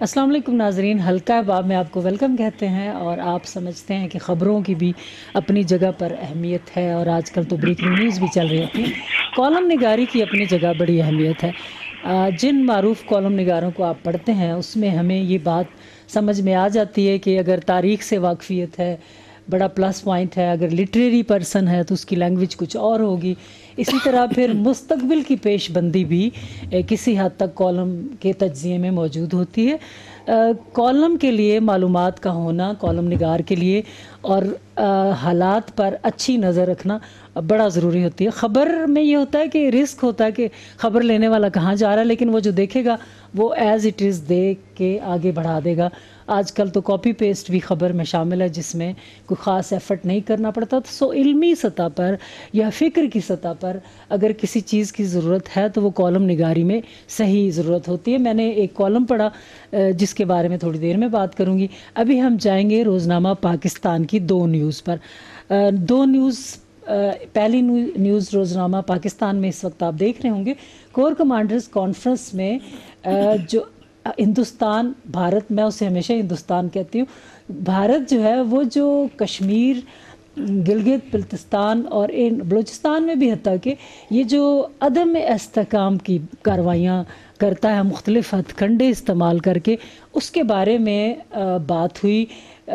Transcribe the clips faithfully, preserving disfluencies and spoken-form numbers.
अस्सलाम वालेकुम नाजरीन, हल्का बाब में आपको वेलकम कहते हैं। और आप समझते हैं कि ख़बरों की भी अपनी जगह पर अहमियत है और आजकल तो ब्रेकिंग न्यूज़ भी चल रही होती है। कॉलम निगारी की अपनी जगह बड़ी अहमियत है। आ, जिन मारूफ़ कॉलम निगारों को आप पढ़ते हैं उसमें हमें ये बात समझ में आ जाती है कि अगर तारीख़ से वाकफ़ियत है बड़ा प्लस पॉइंट है, अगर लिटरेरी पर्सन है तो उसकी लैंग्वेज कुछ और होगी। इसी तरह फिर मुस्तकबिल की पेशबंदी भी ए, किसी हद तक कॉलम के तज्ज़िये में मौजूद होती है। आ, कॉलम के लिए मालूमात का होना, कॉलम निगार के लिए और आ, हालात पर अच्छी नज़र रखना बड़ा ज़रूरी होती है। ख़बर में ये होता है कि रिस्क होता है कि ख़बर लेने वाला कहाँ जा रहा है, लेकिन वो जो देखेगा वो एज़ इट इज़ देख के आगे बढ़ा देगा। आजकल तो कॉपी पेस्ट भी ख़बर में शामिल है जिसमें कोई ख़ास एफ़र्ट नहीं करना पड़ता। तो सो इल्मी सतह पर या फ़िक्र की सतह पर अगर किसी चीज़ की ज़रूरत है तो वो कॉलम निगारी में सही ज़रूरत होती है। मैंने एक कॉलम पढ़ा जिसके बारे में थोड़ी देर में बात करूँगी। अभी हम जाएंगे रोज़नामा पाकिस्तान की दो न्यूज़ पर। दो न्यूज़ पहली न्यूज़ रोज़नामा पाकिस्तान में इस वक्त आप देख रहे होंगे, कोर कमांडर्स कॉन्फ्रेंस में जो हिंदुस्तान भारत, मैं उसे हमेशा हिंदुस्तान कहती हूँ, भारत जो है वो जो कश्मीर, गिलगित बल्तिस्तान और इन बलूचिस्तान में भी हत्ता कि ये जो अदम इस्तेहकाम की कार्रवाइयाँ करता है मुख्तलिफ हथकंडे इस्तेमाल करके, उसके बारे में बात हुई।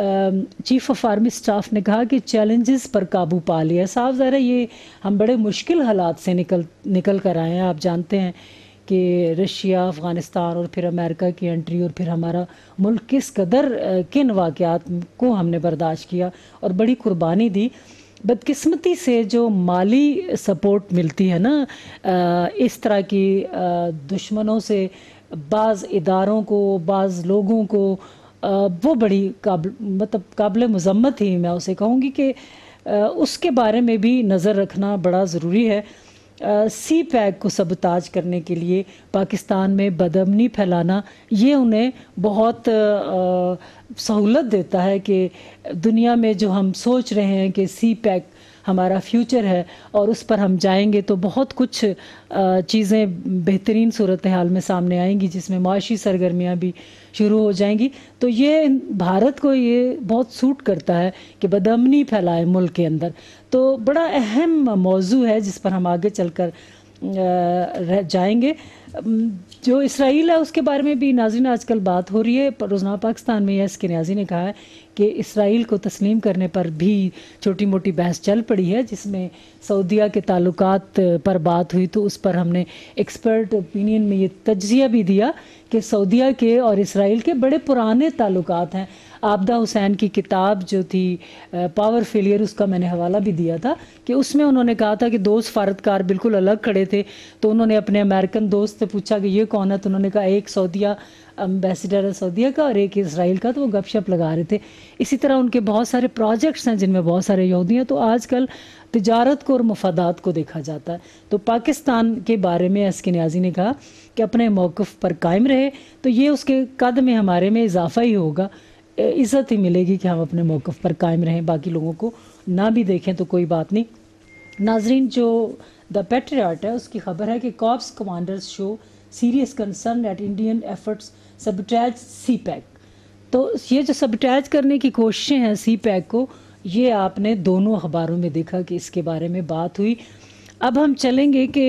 चीफ़ ऑफ आर्मी स्टाफ ने कहा कि चैलेंजेस पर काबू पा लिया। साफ ज़ाहिर है ये हम बड़े मुश्किल हालात से निकल निकल कर आए हैं। आप जानते हैं कि रशिया, अफ़गानिस्तान और फिर अमेरिका की एंट्री और फिर हमारा मुल्क किस कदर किन वाक़यात को हमने बर्दाश्त किया और बड़ी कुर्बानी दी। बदकिस्मती से जो माली सपोर्ट मिलती है ना इस तरह की दुश्मनों से, बाज़ इदारों को, बाज़ लोगों को, वो बड़ी काबिल मतलब काबिल मज़म्मत ही मैं उसे कहूँगी कि उसके बारे में भी नज़र रखना बड़ा ज़रूरी है। सी पैक को सबताज करने के लिए पाकिस्तान में बदअमनी फैलाना ये उन्हें बहुत सहूलत देता है कि दुनिया में जो हम सोच रहे हैं कि सी पैक हमारा फ्यूचर है और उस पर हम जाएंगे तो बहुत कुछ चीज़ें बेहतरीन सूरत हाल में सामने आएंगी जिसमें माशी सरगर्मियाँ भी शुरू हो जाएंगी। तो ये भारत को ये बहुत सूट करता है कि बदअमनी फैलाए मुल्क के अंदर। तो बड़ा अहम मौजू है जिस पर हम आगे चलकर रह जाएंगे। जो इसराइल है उसके बारे में भी नाज़रीन आजकल बात हो रही है। रोज़नामा पाकिस्तान में एस के न्याज़ी ने कहा है कि इसराइल को तस्लीम करने पर भी छोटी मोटी बहस चल पड़ी है, जिसमें सऊदीया के ताल्लुकात पर बात हुई। तो उस पर हमने एक्सपर्ट ओपिनियन में ये तज्ज़िया भी दिया कि सऊदीया के और इसराइल के बड़े पुराने ताल्लुकात हैं। आबदा हुसैन की किताब जो थी पावर फेलियर, उसका मैंने हवाला भी दिया था कि उसमें उन्होंने कहा था कि दो सफारतकार बिल्कुल अलग खड़े थे। तो उन्होंने अपने अमेरिकन दोस्त से पूछा कि ये कौन है, तो उन्होंने कहा एक सऊदीया एम्बेसडर है सऊदीया का और एक इसराइल का। तो वो गपशप लगा रहे थे। इसी तरह उनके बहुत सारे प्रोजेक्ट्स हैं जिनमें बहुत सारे यहूदी हैं। तो आजकल तिजारत को और मफादात को देखा जाता है। तो पाकिस्तान के बारे में एस के न्याज़ी ने कहा कि अपने मौक़िफ़ पर कायम रहे तो ये उसके कद में हमारे में इजाफ़ा ही होगा, इज़्ज़त ही मिलेगी कि हम अपने मौक़िफ़ पर कायम रहें, बाकी लोगों को ना भी देखें तो कोई बात नहीं। नाजरीन, जो द पेट्रियट है उसकी खबर है कि corps commanders show serious concern at Indian efforts sabotage CPEC. तो ये जो सबटैज करने की कोशिशें हैं सी पैक को, ये आपने दोनों अखबारों में देखा कि इसके बारे में बात हुई। अब हम चलेंगे कि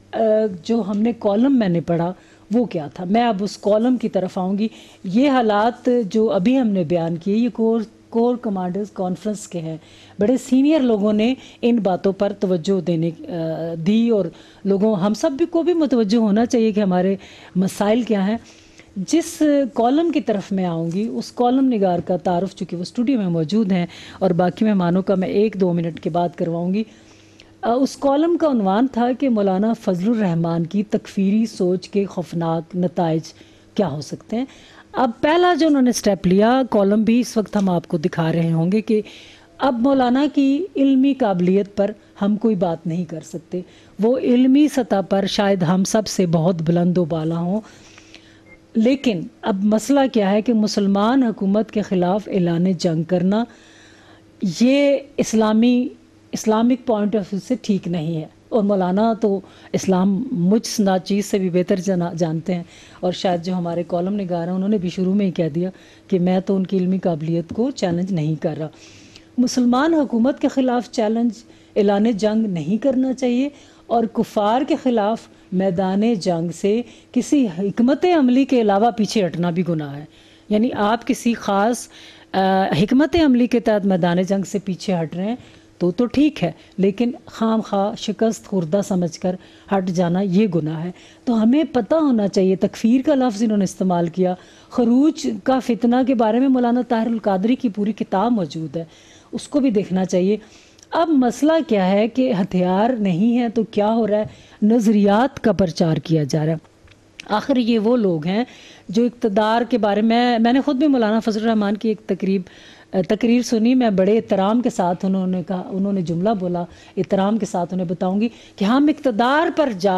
जो हमने कॉलम मैंने पढ़ा वो क्या था। मैं अब उस कॉलम की तरफ आऊँगी। ये हालात जो अभी हमने बयान किए ये कोर कोर कमांडर्स कॉन्फ्रेंस के हैं। बड़े सीनियर लोगों ने इन बातों पर तवज्जो देने दी और लोगों हम सब भी को भी मुतवज्जो होना चाहिए कि हमारे मसाइल क्या हैं। जिस कॉलम की तरफ मैं आऊँगी उस कॉलम निगार का तारुफ, चूँकि वो स्टूडियो में मौजूद हैं और बाकी मेहमानों का मैं एक दो मिनट के बाद करवाऊँगी। उस कॉलम का उन्वान था कि मौलाना फजलुर रहमान की तकफीरी सोच के खौफनाक नताइज क्या हो सकते हैं। अब पहला जो उन्होंने स्टेप लिया, कॉलम भी इस वक्त हम आपको दिखा रहे होंगे कि अब मौलाना की इल्मी काबिलियत पर हम कोई बात नहीं कर सकते। वो इल्मी सतह पर शायद हम सब से बहुत बुलंद व बाला हों, लेकिन अब मसला क्या है कि मुसलमान हुकूमत के ख़िलाफ़ ऐलान जंग करना ये इस्लामी इस्लामिक पॉइंट ऑफ व्यू से ठीक नहीं है। اور مولانا تو اسلام مجھ ناچیز سے بھی بہتر جانتے ہیں، اور شاید جو ہمارے کالم نگار ہیں انہوں نے بھی شروع میں ہی کہہ دیا کہ میں تو ان کی علمی قابلیت کو چیلنج نہیں کر رہا۔ مسلمان حکومت کے خلاف چیلنج اعلان جنگ نہیں کرنا چاہیے، اور کفار کے خلاف میدان جنگ سے کسی حکمت عملی کے علاوہ پیچھے ہٹنا بھی گناہ ہے۔ یعنی آپ کسی خاص حکمت عملی کے تحت میدان جنگ سے پیچھے ہٹ رہے ہیں تو تو ٹھیک ہے، لیکن خام خواہ شکست خوردہ سمجھ کر ہٹ جانا یہ گناہ ہے۔ تو ہمیں پتہ ہونا چاہیے، تکفیر کا لفظ انہوں نے استعمال کیا، خروج کا فتنہ کے بارے میں مولانا طاہر القادری کی پوری کتاب موجود ہے، اس کو بھی دیکھنا چاہیے۔ اب مسئلہ کیا ہے کہ ہتھیار نہیں ہے تو کیا ہو رہا ہے، نظریات کا پرچار کیا جا رہا ہے۔ آخر یہ وہ لوگ ہیں جو اقتدار کے بارے میں میں نے خود بھی مولانا فضل الرحمان کی ایک تقریب تقریر سنی، میں بڑے احترام کے ساتھ انہوں نے کہا انہوں نے جملہ بولا، احترام کے ساتھ انہیں بتاؤں گی کہ ہم اقتدار پر جا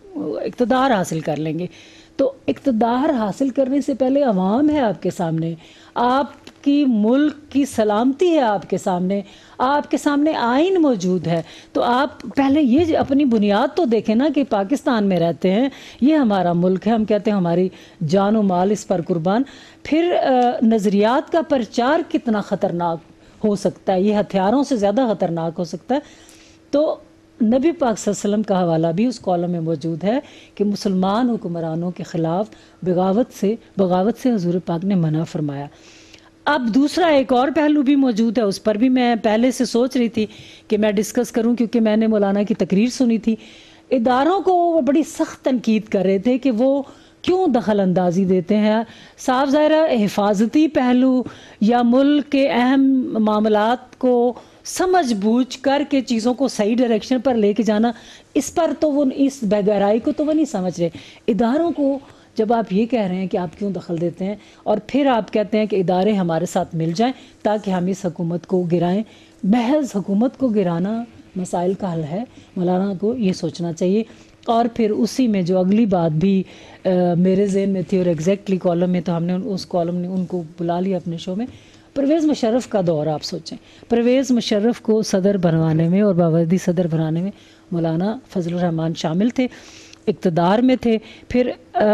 اقتدار حاصل کر لیں گے۔ تو اقتدار حاصل کرنے سے پہلے عوام ہے آپ کے سامنے، آپ کی ملک کی سلامتی ہے آپ کے سامنے، آپ کے سامنے آئین موجود ہے۔ تو آپ پہلے یہ اپنی بنیاد تو دیکھیں نا کہ پاکستان میں رہتے ہیں، یہ ہمارا ملک ہے، ہم کہتے ہیں ہماری جان و مال اس پر قربان۔ پھر نظریات کا پرچار کتنا خطرناک ہو سکتا ہے، یہ ہتھیاروں سے زیادہ خطرناک ہو سکتا ہے۔ تو نبی پاک صلی اللہ علیہ وسلم کا حوالہ بھی اس کالم میں موجود ہے کہ مسلمان حکمرانوں کے خلاف بغاوت سے بغاوت سے حضور پاک نے منع فرمایا۔ اب دوسرا ایک اور پہلو بھی موجود ہے، اس پر بھی میں پہلے سے سوچ رہی تھی کہ میں ڈسکس کروں، کیونکہ میں نے مولانا کی تقریر سنی تھی۔ اداروں کو وہ بڑی سخت تنقید کر رہے تھے کہ وہ کیوں دخل اندازی دیتے ہیں۔ صاف ظاہر ہے حفاظتی پہلو یا ملک کے اہم معاملات کو سمجھ بوجھ کر کے چیزوں کو صحیح ڈائریکشن پر لے کے جانا، اس پر تو وہ اس بے گہرائی کو تو وہ نہیں سمجھ رہے۔ اداروں کو جب آپ یہ کہہ رہے ہیں کہ آپ کیوں دخل دیتے ہیں، اور پھر آپ کہتے ہیں کہ ادارے ہمارے ساتھ مل جائیں تاکہ ہم اس حکومت کو گرائیں، محض حکومت کو گرانا مسائل کا حل ہے، مولانا کو یہ سوچنا چاہیے۔ اور پھر اسی میں جو اگلی بات بھی میرے ذہن میں تھی، اور ایگزیکٹلی کالم میں تو ہم نے اس کالم نے ان کو بلا لیا اپنے شو میں، پرویز مشرف کا دور آپ سوچیں۔ پرویز مشرف کو صدر بنوانے میں اور باوردی صدر بنانے میں مولانا فضل الرحمان شامل تھے، اقتدار میں تھے۔ پھر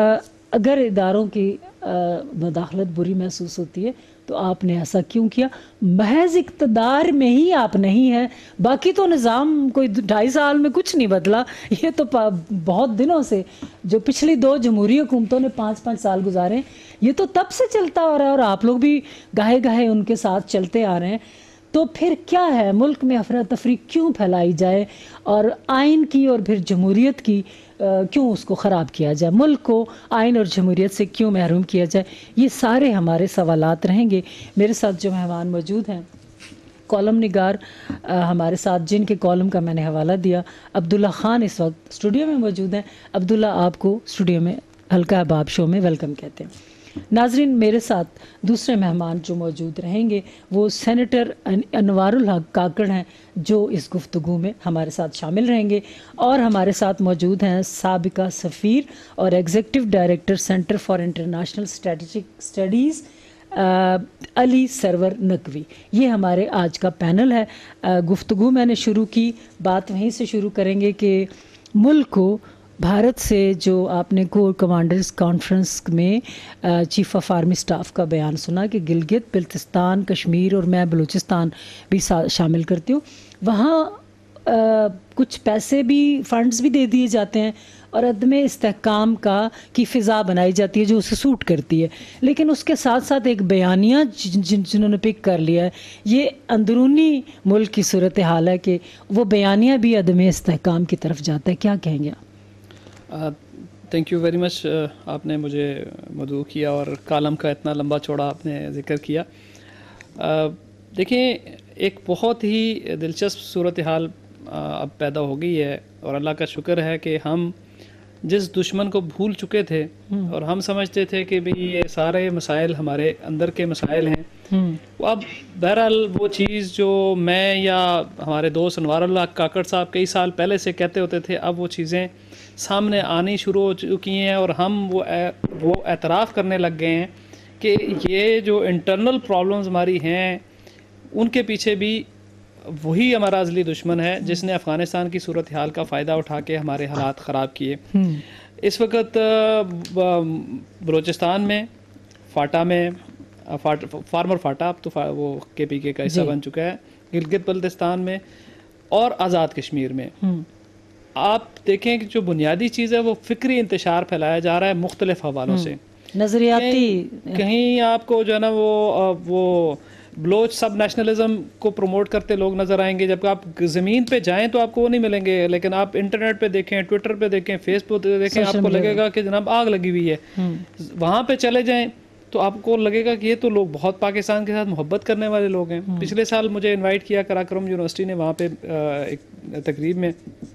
اگر اداروں کی مداخلت بری محسوس ہوتی ہے تو آپ نے ایسا کیوں کیا؟ محض اقتدار میں ہی آپ نہیں ہیں، باقی تو نظام کوئی ڈھائی سال میں کچھ نہیں بدلا، یہ تو بہت دنوں سے جو پچھلی دو جمہوری حکومتوں نے پانچ پانچ سال گزارے ہیں، یہ تو تب سے چلتا آ رہا ہے، اور آپ لوگ بھی گاہے گاہے ان کے ساتھ چلتے آ رہے ہیں۔ تو پھر کیا ہے، ملک میں افراتفری کیوں پھیلائی جائے، اور آئین کی اور پھر جمہوریت کی کیوں اس کو خراب کیا جائے، ملک کو آئین اور جمہوریت سے کیوں محروم کیا جائے؟ یہ سارے ہمارے سوالات رہیں گے۔ میرے ساتھ جو مہمان موجود ہیں، کالم نگار ہمارے ساتھ جن کے کالم کا میں نے حوالہ دیا، عبداللہ خان اس وقت اسٹوڈیو میں موجود ہیں۔ عبداللہ آپ کو اسٹوڈیو میں ہلکا احباب شو میں ویلکم کہتے ہیں۔ ناظرین، میرے ساتھ دوسرے مہمان جو موجود رہیں گے وہ سینیٹر انوار الحق کاکڑ ہیں، جو اس گفتگو میں ہمارے ساتھ شامل رہیں گے، اور ہمارے ساتھ موجود ہیں سابقہ سفیر اور executive director centre for international strategic studies Ali Sarwar Naqvi. یہ ہمارے آج کا پینل ہے۔ گفتگو میں نے شروع کی، بات وہیں سے شروع کریں گے کہ ملک کو بھارت سے جو آپ نے کور کمانڈرز کانفرنس میں چیف آف آرمی سٹاف کا بیان سنا کہ گلگت بلتستان، کشمیر اور میں بلوچستان بھی شامل کرتی ہوں، وہاں کچھ پیسے بھی فنڈز بھی دے دیے جاتے ہیں اور عدم استحکام کا کی فضا بنائی جاتی ہے جو اسے سوٹ کرتی ہے، لیکن اس کے ساتھ ساتھ ایک بیانیہ جن جنہوں نے پک کر لیا ہے، یہ اندرونی ملک کی صورتحال ہے کہ وہ بیانیہ بھی عدم استحکام کی طرف جاتا ہے۔ کیا کہیں گے آپ؟ تھینک یو ویری مچ، آپ نے مجھے مدعو کیا اور کالم کا اتنا لمبا چوڑا آپ نے ذکر کیا۔ دیکھیں، ایک بہت ہی دلچسپ صورتحال اب پیدا ہو گئی ہے، اور اللہ کا شکر ہے کہ ہم جس دشمن کو بھول چکے تھے اور ہم سمجھتے تھے کہ بھی یہ سارے مسائل ہمارے اندر کے مسائل ہیں، وہ اب بہرحال وہ چیز جو میں یا ہمارے دوست انوار اللہ کاکڑ صاحب کئی سال پہلے سے کہتے ہوتے تھے، اب وہ چیزیں سامنے آنی شروع ہو چکی ہیں، اور ہم وہ وہ اعتراف کرنے لگ گئے ہیں کہ یہ جو انٹرنل پرابلمز ہماری ہیں ان کے پیچھے بھی وہی ہمارا ازلی دشمن ہے جس نے افغانستان کی صورتحال کا فائدہ اٹھا کے ہمارے حالات خراب کیے. اس وقت بلوچستان میں فاٹا میں فارمر فاٹا اب تو وہ کے پی کے کا حصہ بن چکا ہے, گلگت بلتستان میں اور آزاد کشمیر میں آپ دیکھیں کہ جو بنیادی چیز ہے وہ فکری انتشار پھیلایا جا رہا ہے مختلف حوالوں سے, نظریاتی. کہیں آپ کو جو ہے نا وہ وہ بلوچ سب نیشنلزم کو پروموٹ کرتے لوگ نظر آئیں گے, جبکہ آپ زمین پہ جائیں تو آپ کو وہ نہیں ملیں گے, لیکن آپ انٹرنیٹ پہ دیکھیں, ٹویٹر پہ دیکھیں, فیس بک پہ دیکھیں, آپ کو لگے گا کہ جناب آگ لگی ہوئی ہے. وہاں پہ چلے جائیں تو آپ کو لگے گا کہ یہ تو لوگ بہت پاکستان کے ساتھ محبت کرنے والے لوگ ہیں. پچھلے سال مجھے انوائٹ کیا کراکرم یونیورسٹی نے وہاں پہ ایک تقریب میں,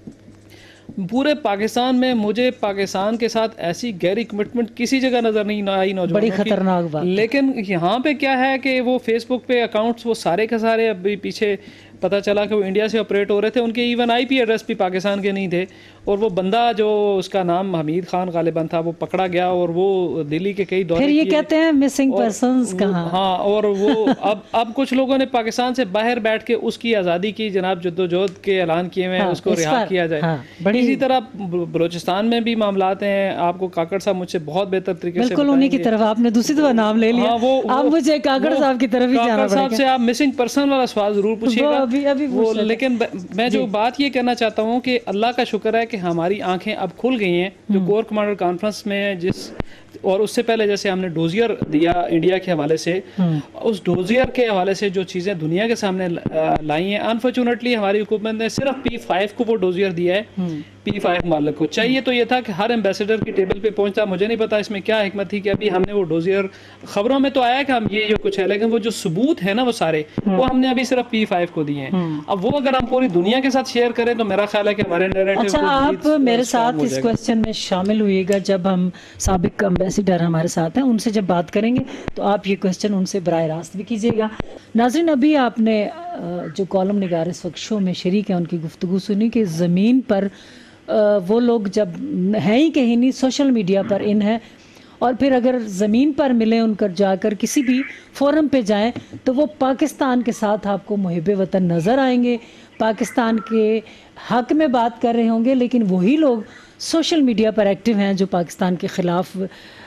پورے پاکستان میں مجھے پاکستان کے ساتھ ایسی گہری کمٹمنٹ کسی جگہ نظر نہیں آئی نوجوانوں کی, بڑی خطرناک بات. لیکن یہاں پہ کیا ہے کہ وہ فیس بک پہ اکاؤنٹس وہ سارے کے سارے ابھی پیچھے پتہ چلا کہ وہ انڈیا سے آپریٹ ہو رہے تھے, ان کے ایون آئی پی ایڈریس بھی پاکستان کے نہیں تھے, اور وہ بندہ جو اس کا نام حمید خان غالباً تھا وہ پکڑا گیا اور وہ دلی کے کئی دورے پھر یہ کہتے ہیں مسنگ پرسنز کہاں. ہاں, اور وہ اب اب کچھ لوگوں نے پاکستان سے باہر بیٹھ کے اس کی آزادی کی جناب جدوجہد کے اعلان کیے ہوئے ہیں, اس کو رہا کیا جائے. اسی طرح بلوچستان میں بھی معاملات ہیں, آپ کو کاکڑ صاحب مجھ سے بہت بہتر طریقے سے بالکل انہی کی طرف آپ نے دوسری دفعہ نام لے لیا, اب مجھے کاکڑ صاحب کی طرف ہی جانا پڑے گا. صاحب سے آپ مسنگ پرسن والا سوال ضرور پوچھیے گا, لیکن میں جو بات یہ کہنا چاہتا ہوں کہ اللہ کا شکر ہے کہ ہماری آنکھیں اب کھل گئی ہیں, جو کور کمانڈر کانفرنس میں جس اور اس سے پہلے جیسے ہم نے ڈوزیئر دیا انڈیا کے حوالے سے, اس ڈوزیئر کے حوالے سے جو چیزیں دنیا کے سامنے لائی ہیں, انفارچونیٹلی ہماری حکومت نے صرف پی فائیو کو وہ ڈوزیئر دیا ہے. پی فائیو مالک کو چاہیے تو یہ تھا کہ ہر ایمبیسڈر کی ٹیبل پہ پہنچتا, مجھے نہیں پتا اس میں کیا حکمت تھی کہ ابھی ہم نے وہ ڈوزیئر, خبروں میں تو آیا کہ ہم یہ جو کچھ ہے, لیکن وہ جو ثبوت ہے نا وہ سارے وہ ہم نے ابھی صرف پی فائیو کو دیے ہیں. اب وہ اگر ہم پوری دنیا کے ساتھ شیئر کریں تو میرا خیال ہے کہ ہمارے نیریٹو. اچھا, آپ میرے ساتھ اس کویسچن میں شامل ہوئیے گا جب ہم سابق امبیسڈر ہمارے ساتھ ہیں ان سے جب بات کریں گے تو آپ یہ کویسچن ان سے براہ راست بھی کیجیے گا. ناظرین, ابھی آپ نے جو کالم نگار اس وقت شو میں شریک ہیں ان کی گفتگو سنی کہ زمین پر وہ لوگ جب ہیں ہی کہیں نہیں, سوشل میڈیا پر ان ہے, اور پھر اگر زمین پر ملیں ان کر جا کر کسی بھی فورم پہ جائیں تو وہ پاکستان کے ساتھ آپ کو محب وطن نظر آئیں گے, پاکستان کے حق میں بات کر رہے ہوں گے, لیکن وہی لوگ سوشل میڈیا پر ایکٹیو ہیں جو پاکستان کے خلاف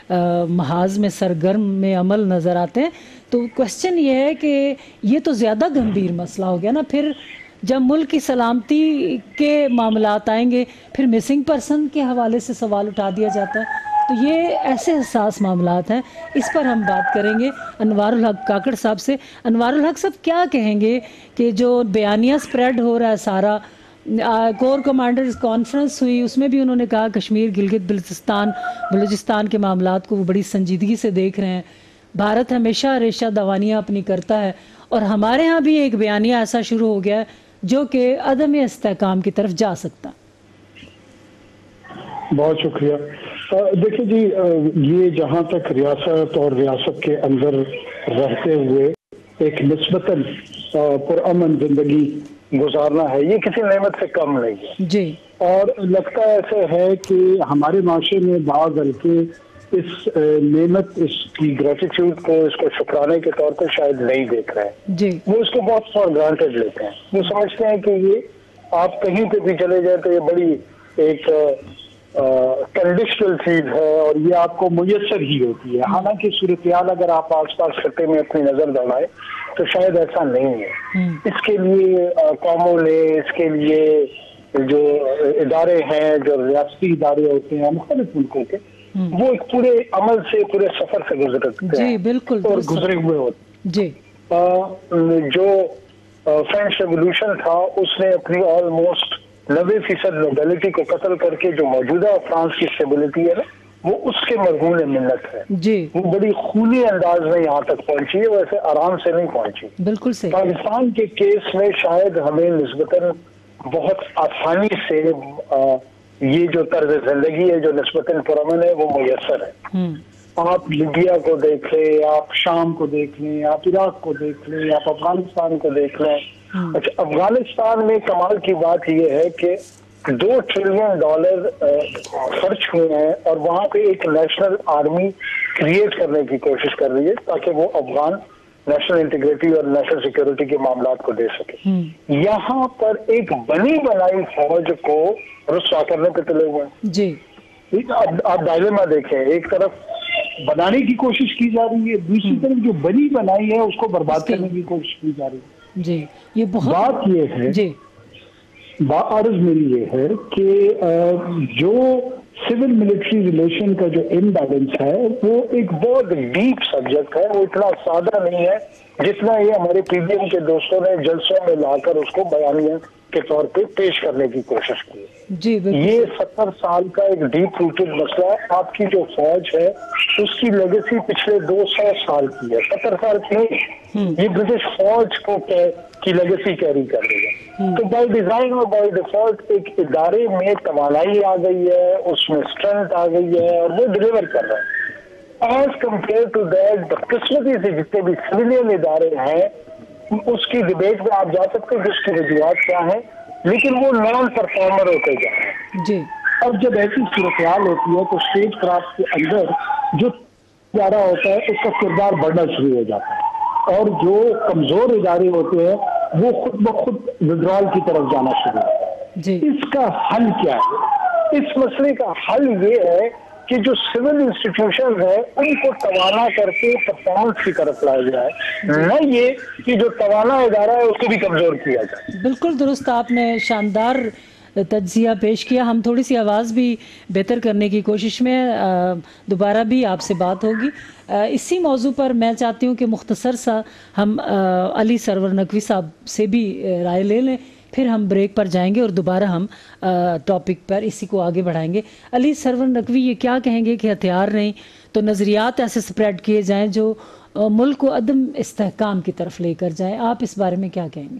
محاذ میں سرگرم میں عمل نظر آتے ہیں. تو کویسچن یہ ہے کہ یہ تو زیادہ گمبھیر مسئلہ ہو گیا نا, پھر جب ملک کی سلامتی کے معاملات آئیں گے پھر مسنگ پرسن کے حوالے سے سوال اٹھا دیا جاتا ہے. تو یہ ایسے حساس معاملات ہیں, اس پر ہم بات کریں گے انوار الحق کاکڑ صاحب سے. انوار الحق صاحب کیا کہیں گے کہ جو بیانیہ سپریڈ ہو رہا ہے سارا, کور کمانڈرز کانفرنس ہوئی اس میں بھی انہوں نے کہا کشمیر گلگت بلتستان بلوچستان کے معاملات کو وہ بڑی سنجیدگی سے دیکھ رہے ہیں, بھارت ہمیشہ ریشہ دوانیاں اپنی کرتا ہے, اور ہمارے ہاں بھی ایک بیانیہ ایسا شروع ہو گیا ہے جو کہ عدم استحکام کی طرف جا سکتا. بہت شکریہ. دیکھیں جی, یہ جہاں تک ریاست اور ریاست کے اندر رہتے ہوئے ایک نسبتاً پرامن زندگی گزارنا ہے, یہ کسی نعمت سے کم نہیں ہے جی, اور لگتا ایسے ہے کہ ہمارے معاشرے میں بعض ہلکے اس نعمت, اس کی گریٹیٹیوڈ کو, اس کو شکرانے کے طور پر شاید نہیں دیکھ رہے ہیں جی. وہ اس کو بہت فار گرانٹیڈ لیتے ہیں. وہ سمجھتے ہیں کہ یہ آپ کہیں پہ بھی چلے جائیں تو یہ بڑی ایک کنڈیشنل چیز ہے اور یہ آپ کو میسر ہی ہوتی ہے. حالانکہ صورتحال اگر آپ آس پاس خطے میں اپنی نظر دوڑائیں تو شاید ایسا نہیں ہے. اس کے لیے قوموں نے, اس کے لیے جو ادارے ہیں, جو ریاستی ادارے ہوتے ہیں مختلف ملکوں کے, وہ ایک پورے عمل سے, پورے سفر سے گزرتے ہیں بالکل اور گزرے ہوئے ہوتے جی. جو فرینچ ریولوشن تھا اس نے اپنی آلموسٹ نبے فیصد نوبیلٹی کو قتل کر کے جو موجودہ فرانس کی اسٹیبلٹی ہے نا وہ اس کے مرہون منت ہے جی. وہ بڑی خونی انداز میں یہاں تک پہنچی ہے, ویسے آرام سے نہیں پہنچی. بالکل صحیح. پاکستان کے کیس میں شاید ہمیں نسبتاً بہت آسانی سے یہ جو طرز زندگی ہے جو نسبتاً پرامن ہے وہ میسر ہے. آپ لیبیا کو دیکھ لیں, آپ شام کو دیکھ لیں, آپ عراق کو دیکھ لیں, آپ افغانستان کو دیکھ لیں. اچھا, افغانستان میں کمال کی بات یہ ہے کہ دو ٹریلین ڈالر خرچ ہوئے ہیں اور وہاں پہ ایک نیشنل آرمی کریٹ کرنے کی کوشش کر رہی ہے تاکہ وہ افغان नेशनल इंटीग्रिटी और नेशनल सिक्योरिटी के मामलात को दे सके। यहाँ पर एक बनी बनाई फौज को रुस्वा करने पे तुले हुए हैं जी। अब आप डायलेमा देखें, एक तरफ बनाने की कोशिश की जा रही है, दूसरी तरफ जो बनी बनाई है उसको बर्बाद करने की कोशिश की जा रही है जी। ये बहुत बात ये है जी, अर्ज मेरी ये है कि जो सिविल मिलिट्री रिलेशन का जो इम्बैलेंस है वो एक बहुत डीप सब्जेक्ट है, वो इतना सादा नहीं है जितना ये हमारे पीबीएम के दोस्तों ने जलसों में लाकर उसको बयानिया के तौर पे पेश करने की कोशिश की है जी। ये सत्तर साल का एक डीप रूटेड मसला है। आपकी जो फौज है उसकी लेगेसी पिछले दो सौ साल की है, सत्तर साल की नहीं, ये ब्रिटिश फौज को की लेगेसी कैरी कर रही है। तो बाय डिजाइन और बाय डिफॉल्ट एक इदारे में तवानाई आ गई है, उसमें स्ट्रेंथ आ गई है और वो डिलीवर कर रहा है। एज कम्पेयर टू दैट बदकिस्मती से जितने भी सिविलियन इदारे हैं उसकी डिबेट में आप जा सकते हैं कि उसकी वजूहत क्या है, लेकिन वो नॉन परफॉर्मर होते जा रहे हैं जी। अब जब ऐसी सूरत होती है तो स्टेट क्राफ्ट के अंदर जो इदारा होता है उसका किरदार बढ़ना शुरू हो जाता है और जो कमजोर इदारे होते हैं वो खुद ब खुद विड्रॉल की तरफ जाना शुरू होता है। इसका हल क्या है? इस मसले का हल ये है कि जो सिविल इंस्टीट्यूशन है उनको तवाना करके परफॉर्मेंस की तरफ लाया जाए, न ये कि जो तवाना इदारा है उसको भी कमजोर किया जाए। बिल्कुल दुरुस्त, आपने शानदार तज्जिया पेश किया। हम थोड़ी सी आवाज़ भी बेहतर करने की कोशिश में दोबारा भी आपसे बात होगी। इसी मौजू पर मैं चाहती हूँ कि मुख्तसर सा हम अली सरवर नकवी साहब से भी राय ले लें, फिर हम ब्रेक पर जाएंगे और दोबारा हम टॉपिक पर इसी को आगे बढ़ाएंगे। अली सरवर नकवी, ये क्या कहेंगे कि हथियार नहीं तो नज़रियात ऐसे स्प्रेड किए जाएं जो मुल्क को अदम इस्तेहकाम की तरफ लेकर जाएं, आप इस बारे में क्या कहेंगे?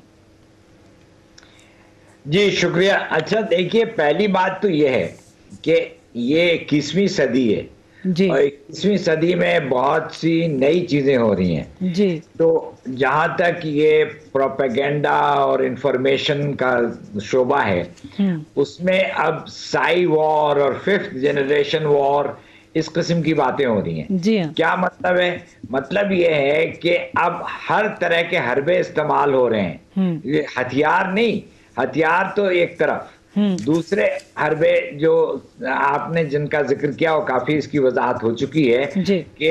जी शुक्रिया। अच्छा देखिए, पहली बात तो ये है कि ये इक्कीसवीं सदी है जी, और इक्कीसवीं सदी में बहुत सी नई चीज़ें हो रही हैं जी। तो जहाँ तक ये प्रोपेगेंडा और इंफॉर्मेशन का शोबा है उसमें अब साई वॉर और फिफ्थ जनरेशन वॉर इस किस्म की बातें हो रही हैं। जी हाँ। क्या मतलब है? मतलब ये है कि अब हर तरह के हरबे इस्तेमाल हो रहे हैं। ये हथियार नहीं, हथियार तो एक तरफ, दूसरे हरबे जो आपने जिनका जिक्र किया वो काफी इसकी वजाहत हो चुकी है कि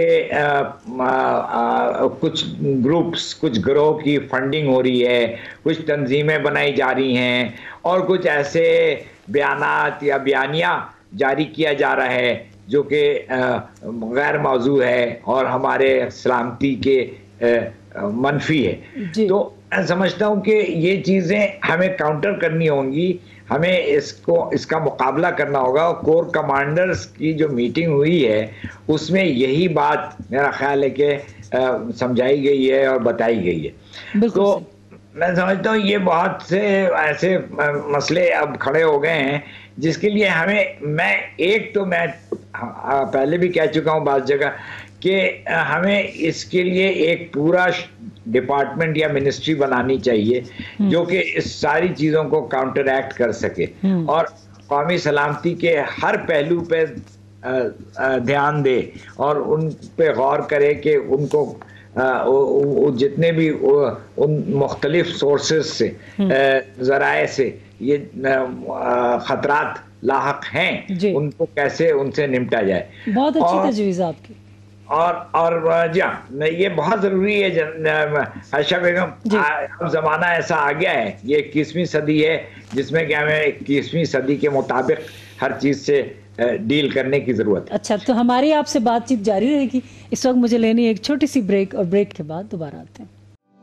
कुछ ग्रुप्स, कुछ गिरोह की फंडिंग हो रही है, कुछ तंजीमें बनाई जा रही हैं और कुछ ऐसे बयानात या बयानिया जारी किया जा रहा है जो कि गैर मौजू है और हमारे सलामती के मनफी है। तो मैं समझता हूँ कि ये चीज़ें हमें काउंटर करनी होंगी, हमें इसको इसका मुकाबला करना होगा। कोर कमांडर्स की जो मीटिंग हुई है उसमें यही बात मेरा ख्याल है कि समझाई गई है और बताई गई है। तो मैं समझता हूँ ये बहुत से ऐसे मसले अब खड़े हो गए हैं जिसके लिए हमें, मैं एक तो मैं पहले भी कह चुका हूँ बात जगह कि हमें इसके लिए एक पूरा डिपार्टमेंट या मिनिस्ट्री बनानी चाहिए जो कि इस सारी चीज़ों को काउंटर एक्ट कर सके और कौमी सलामती के हर पहलू पे ध्यान दे और उन पे गौर करे कि उनको वो जितने भी उन मुख्तलिफ सोर्सेस से ज़राए से ये ख़तरात लाहक हैं उनको कैसे उनसे निपटा जाए। बहुत अच्छी तजवीज़ आपकी। और और जी हाँ, ये बहुत ज़रूरी है आयशा बेगम। अब ज़माना ऐसा आ गया है, ये इक्कीसवीं सदी है जिसमें कि हमें इक्कीसवीं सदी के मुताबिक हर चीज़ से डील करने की ज़रूरत है। अच्छा, तो हमारी आपसे बातचीत जारी रहेगी। इस वक्त मुझे लेनी है एक छोटी सी ब्रेक और ब्रेक के बाद दोबारा आते हैं।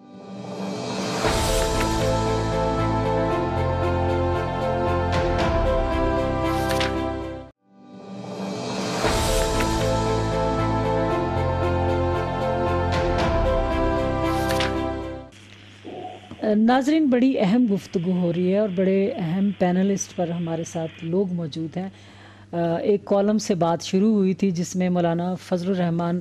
नाजरीन, बड़ी अहम गुफ्तगू हो रही है और बड़े अहम पैनलिस्ट पर हमारे साथ लोग मौजूद हैं। एक कॉलम से बात शुरू हुई थी जिसमें मौलाना फजलुर रहमान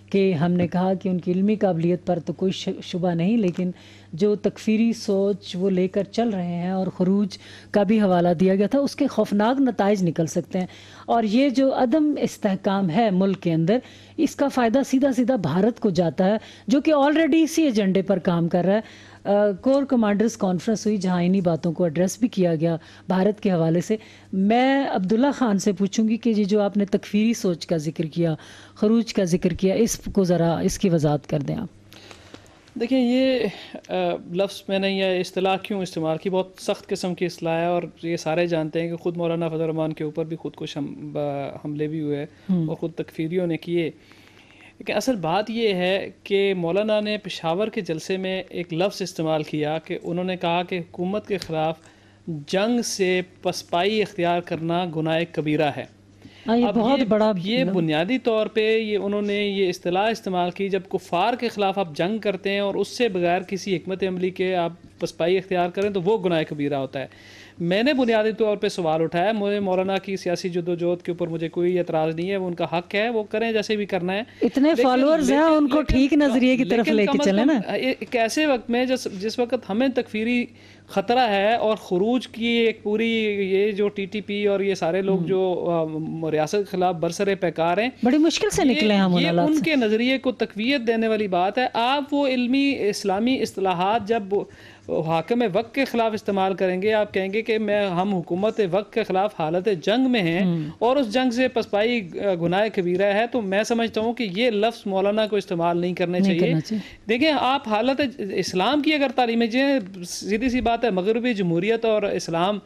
کہ ہم نے کہا کہ ان کی علمی قابلیت پر تو کوئی شبہ نہیں، لیکن جو تکفیری سوچ وہ لے کر چل رہے ہیں اور خروج کا بھی حوالہ دیا گیا تھا، اس کے خوفناک نتائج نکل سکتے ہیں. اور یہ جو عدم استحکام ہے ملک کے اندر، اس کا فائدہ سیدھا سیدھا بھارت کو جاتا ہے، جو کہ آلریڈی اسی ایجنڈے پر کام کر رہا ہے. کور کمانڈرز کانفرنس ہوئی جہاں انہی باتوں کو ایڈریس بھی کیا گیا بھارت کے حوالے سے. میں عبداللہ خان سے پوچھوں گی کہ یہ جو آپ نے تکفیری سوچ کا ذکر کیا، خروج کا ذکر کیا، اس کو ذرا اس کی وضاحت کر دیں آپ. دیکھیں یہ لفظ میں نے یہ اصطلاح کیوں استعمال کی، بہت سخت قسم کی اصطلاح ہے، اور یہ سارے جانتے ہیں کہ خود مولانا فضل الرحمان کے اوپر بھی خود کچھ حملے بھی ہوئے اور خود تکفیریوں نے کیے. لیکن اصل بات یہ ہے کہ مولانا نے پشاور کے جلسے میں ایک لفظ استعمال کیا کہ انہوں نے کہا کہ حکومت کے خلاف جنگ سے پسپائی اختیار کرنا گناہ کبیرہ ہے. یہ بہت بڑا یہ بنیادی طور پہ یہ انہوں نے یہ اصطلاح استعمال کی، جب کفار کے خلاف آپ جنگ کرتے ہیں اور اس سے بغیر کسی حکمت عملی کے آپ پسپائی اختیار کریں تو وہ گناہ کبیرہ ہوتا ہے. میں نے بنیادی طور پہ سوال اٹھایا، مجھے مولانا کی سیاسی جدوجہد کے اوپر مجھے کوئی اعتراض نہیں ہے، وہ ان کا حق ہے، وہ کریں جیسے بھی کرنا ہے. اتنے فالوورز ہیں، ان کو ٹھیک نظریے کی طرف لے کے چلیں نا. ایک ایسے وقت میں جس جس وقت ہمیں تکفیری خطرہ ہے اور خروج کی ایک پوری یہ جو ٹی ٹی پی اور یہ سارے لوگ جو ریاست کے خلاف برسر پیکار ہیں، بڑی مشکل سے نکلے ہم یہ ان کے نظریے کو تقویت دینے والی بات ہے. آپ وہ علمی اسلامی اصطلاحات جب حاکم وقت کے خلاف استعمال کریں گے، آپ کہیں گے کہ میں ہم حکومت وقت کے خلاف حالت جنگ میں ہیں اور اس جنگ سے پسپائی گناہ کبیرہ ہے، تو میں سمجھتا ہوں کہ یہ لفظ مولانا کو استعمال نہیں کرنے چاہیے. دیکھیں آپ حالت اسلام کی اگر تعلیم دیں، سیدھی سی بات ہے، مغربی جمہوریت اور اسلام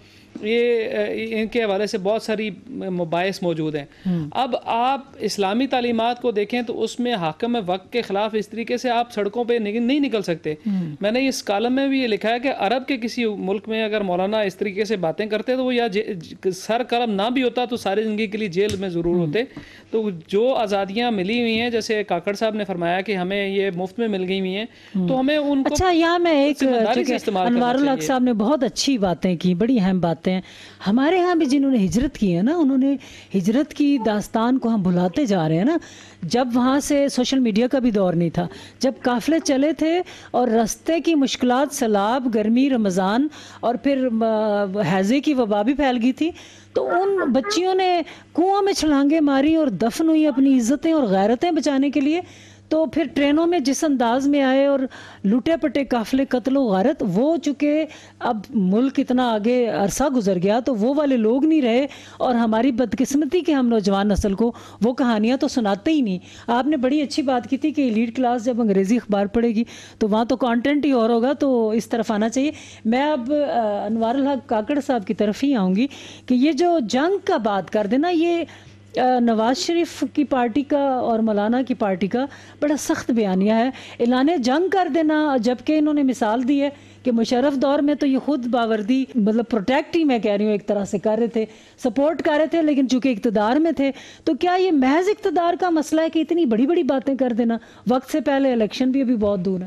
یہ ان کے حوالے سے بہت ساری مباحث موجود ہیں. اب آپ اسلامی تعلیمات کو دیکھیں تو اس میں حاکم وقت کے خلاف اس طریقے سے آپ سڑکوں پہ نہیں نکل سکتے. میں نے اس کالم میں بھی یہ لکھا ہے کہ عرب کے کسی ملک میں اگر مولانا اس طریقے سے باتیں کرتے تو وہ یا سر قلم نہ بھی ہوتا تو ساری زندگی کے لیے جیل میں ضرور ہوتے. تو جو آزادیاں ملی ہوئی ہیں، جیسے کاکڑ صاحب نے فرمایا کہ ہمیں یہ مفت میں مل گئی ہوئی ہیں، تو ہمیں ان کو اچھا یہاں میں ایک انوار الحق صاحب نے بہت اچھی باتیں کی، بڑی اہم باتیں. ہمارے ہاں بھی جنہوں نے ہجرت کی ہے نا، انہوں نے ہجرت کی داستان کو ہم بھلاتے جا رہے ہیں نا. جب وہاں سے سوشل میڈیا کا بھی دور نہیں تھا، جب قافلے چلے تھے اور راستے کی مشکلات، سیلاب، گرمی، رمضان اور پھر ہیضے کی وبا بھی پھیل گئی تھی، تو ان بچیوں نے کنواں میں چھلانگیں ماری اور دفن ہوئی اپنی عزتیں اور غیرتیں بچانے کے لیے. تو پھر ٹرینوں میں جس انداز میں آئے اور لوٹے پٹے قافلے، قتل و غارت، وہ چونکہ اب ملک اتنا آگے عرصہ گزر گیا تو وہ والے لوگ نہیں رہے، اور ہماری بدقسمتی کہ ہم نوجوان نسل کو وہ کہانیاں تو سناتے ہی نہیں. آپ نے بڑی اچھی بات کی تھی کہ ایلیٹ کلاس جب انگریزی اخبار پڑھے گی تو وہاں تو کانٹینٹ ہی اور ہوگا، تو اس طرف آنا چاہیے. میں اب انوار الحق کاکڑ صاحب کی طرف ہی آؤں گی کہ یہ جو جنگ کا بات کر دینا، یہ نواز شریف کی پارٹی کا اور مولانا کی پارٹی کا بڑا سخت بیانیہ ہے، اعلان جنگ کر دینا. جبکہ انہوں نے مثال دی ہے کہ مشرف دور میں تو یہ خود باوردی مطلب پروٹیکٹ ہی میں کہہ رہی ہوں ایک طرح سے کر رہے تھے، سپورٹ کر رہے تھے، لیکن چونکہ اقتدار میں تھے. تو کیا یہ محض اقتدار کا مسئلہ ہے کہ اتنی بڑی بڑی باتیں کر دینا وقت سے پہلے؟ الیکشن بھی ابھی بہت دور ہے.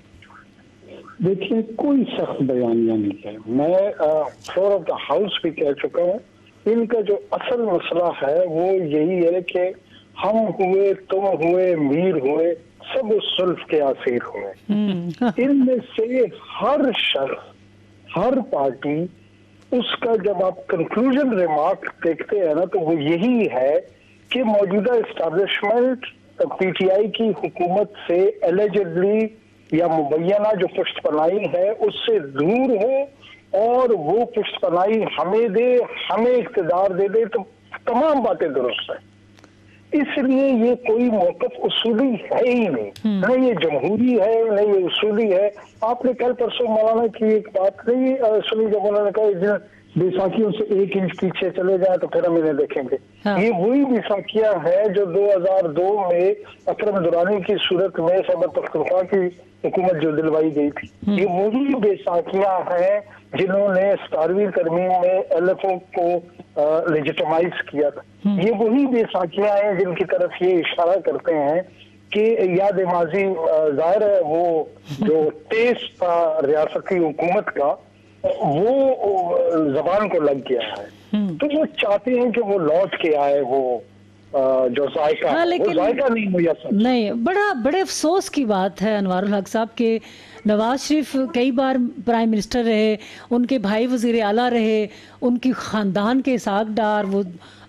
دیکھیے کوئی سخت بیانیہ نہیں ہے. میں فلور آف دا ہاؤس بھی کہہ چکا ہوں، ان کا جو اصل مسئلہ ہے وہ یہی ہے کہ ہم ہوئے، تم ہوئے، میر ہوئے، سب اس صلف کے اسیر ہوئے. ان میں سے ہر شخص، ہر پارٹی، اس کا جب آپ کنکلوژن ریمارک دیکھتے ہیں نا تو وہ یہی ہے کہ موجودہ اسٹیبلشمنٹ پی ٹی آئی کی حکومت سے ایلیجڈلی یا مبینہ جو پشت پناہی ہے اس سے دور ہو، اور وہ پشت پناہی ہمیں دے، ہمیں اقتدار دے دے، تو تمام باتیں درست ہیں. اس لیے یہ کوئی موقف اصولی ہے ہی نہیں، نہ یہ جمہوری ہے نہ یہ اصولی ہے. آپ نے کل پرسوں مولانا کی ایک بات نہیں سنی جب انہوں نے کہا بیساکھیوں سے ایک انچ پیچھے چلے جائیں تو پھر ہم انہیں دیکھیں گے. یہ وہی بیساکھیاں ہیں جو دو ہزار دو میں اکرم درانی کی صورت میں خیبر پختونخوا کی حکومت جو دلوائی گئی تھی. یہ وہی بیساکھیاں ہیں جنہوں نے ستارویں ترمیم میں ایل ایف او کو لیجیٹمائز کیا تھا. یہ وہی بیساکھیاں ہیں جن کی طرف یہ اشارہ کرتے ہیں کہ یاد ماضی ظاہر ہے وہ جو ٹیسٹ تھا ریاستی حکومت کا وہ زبان کو لگ گیا ہے. تو وہ چاہتے ہیں کہ وہ لوٹ کے آئے وہ जो जायका हाँ, है वो जायका नहीं मुयस्सर। नहीं, बड़ा बड़े अफसोस की बात है अनवारुल हक साहब के नवाज शरीफ कई बार प्राइम मिनिस्टर रहे, उनके भाई वज़ीर आला रहे, उनकी ख़ानदान के इसहाक डार, वो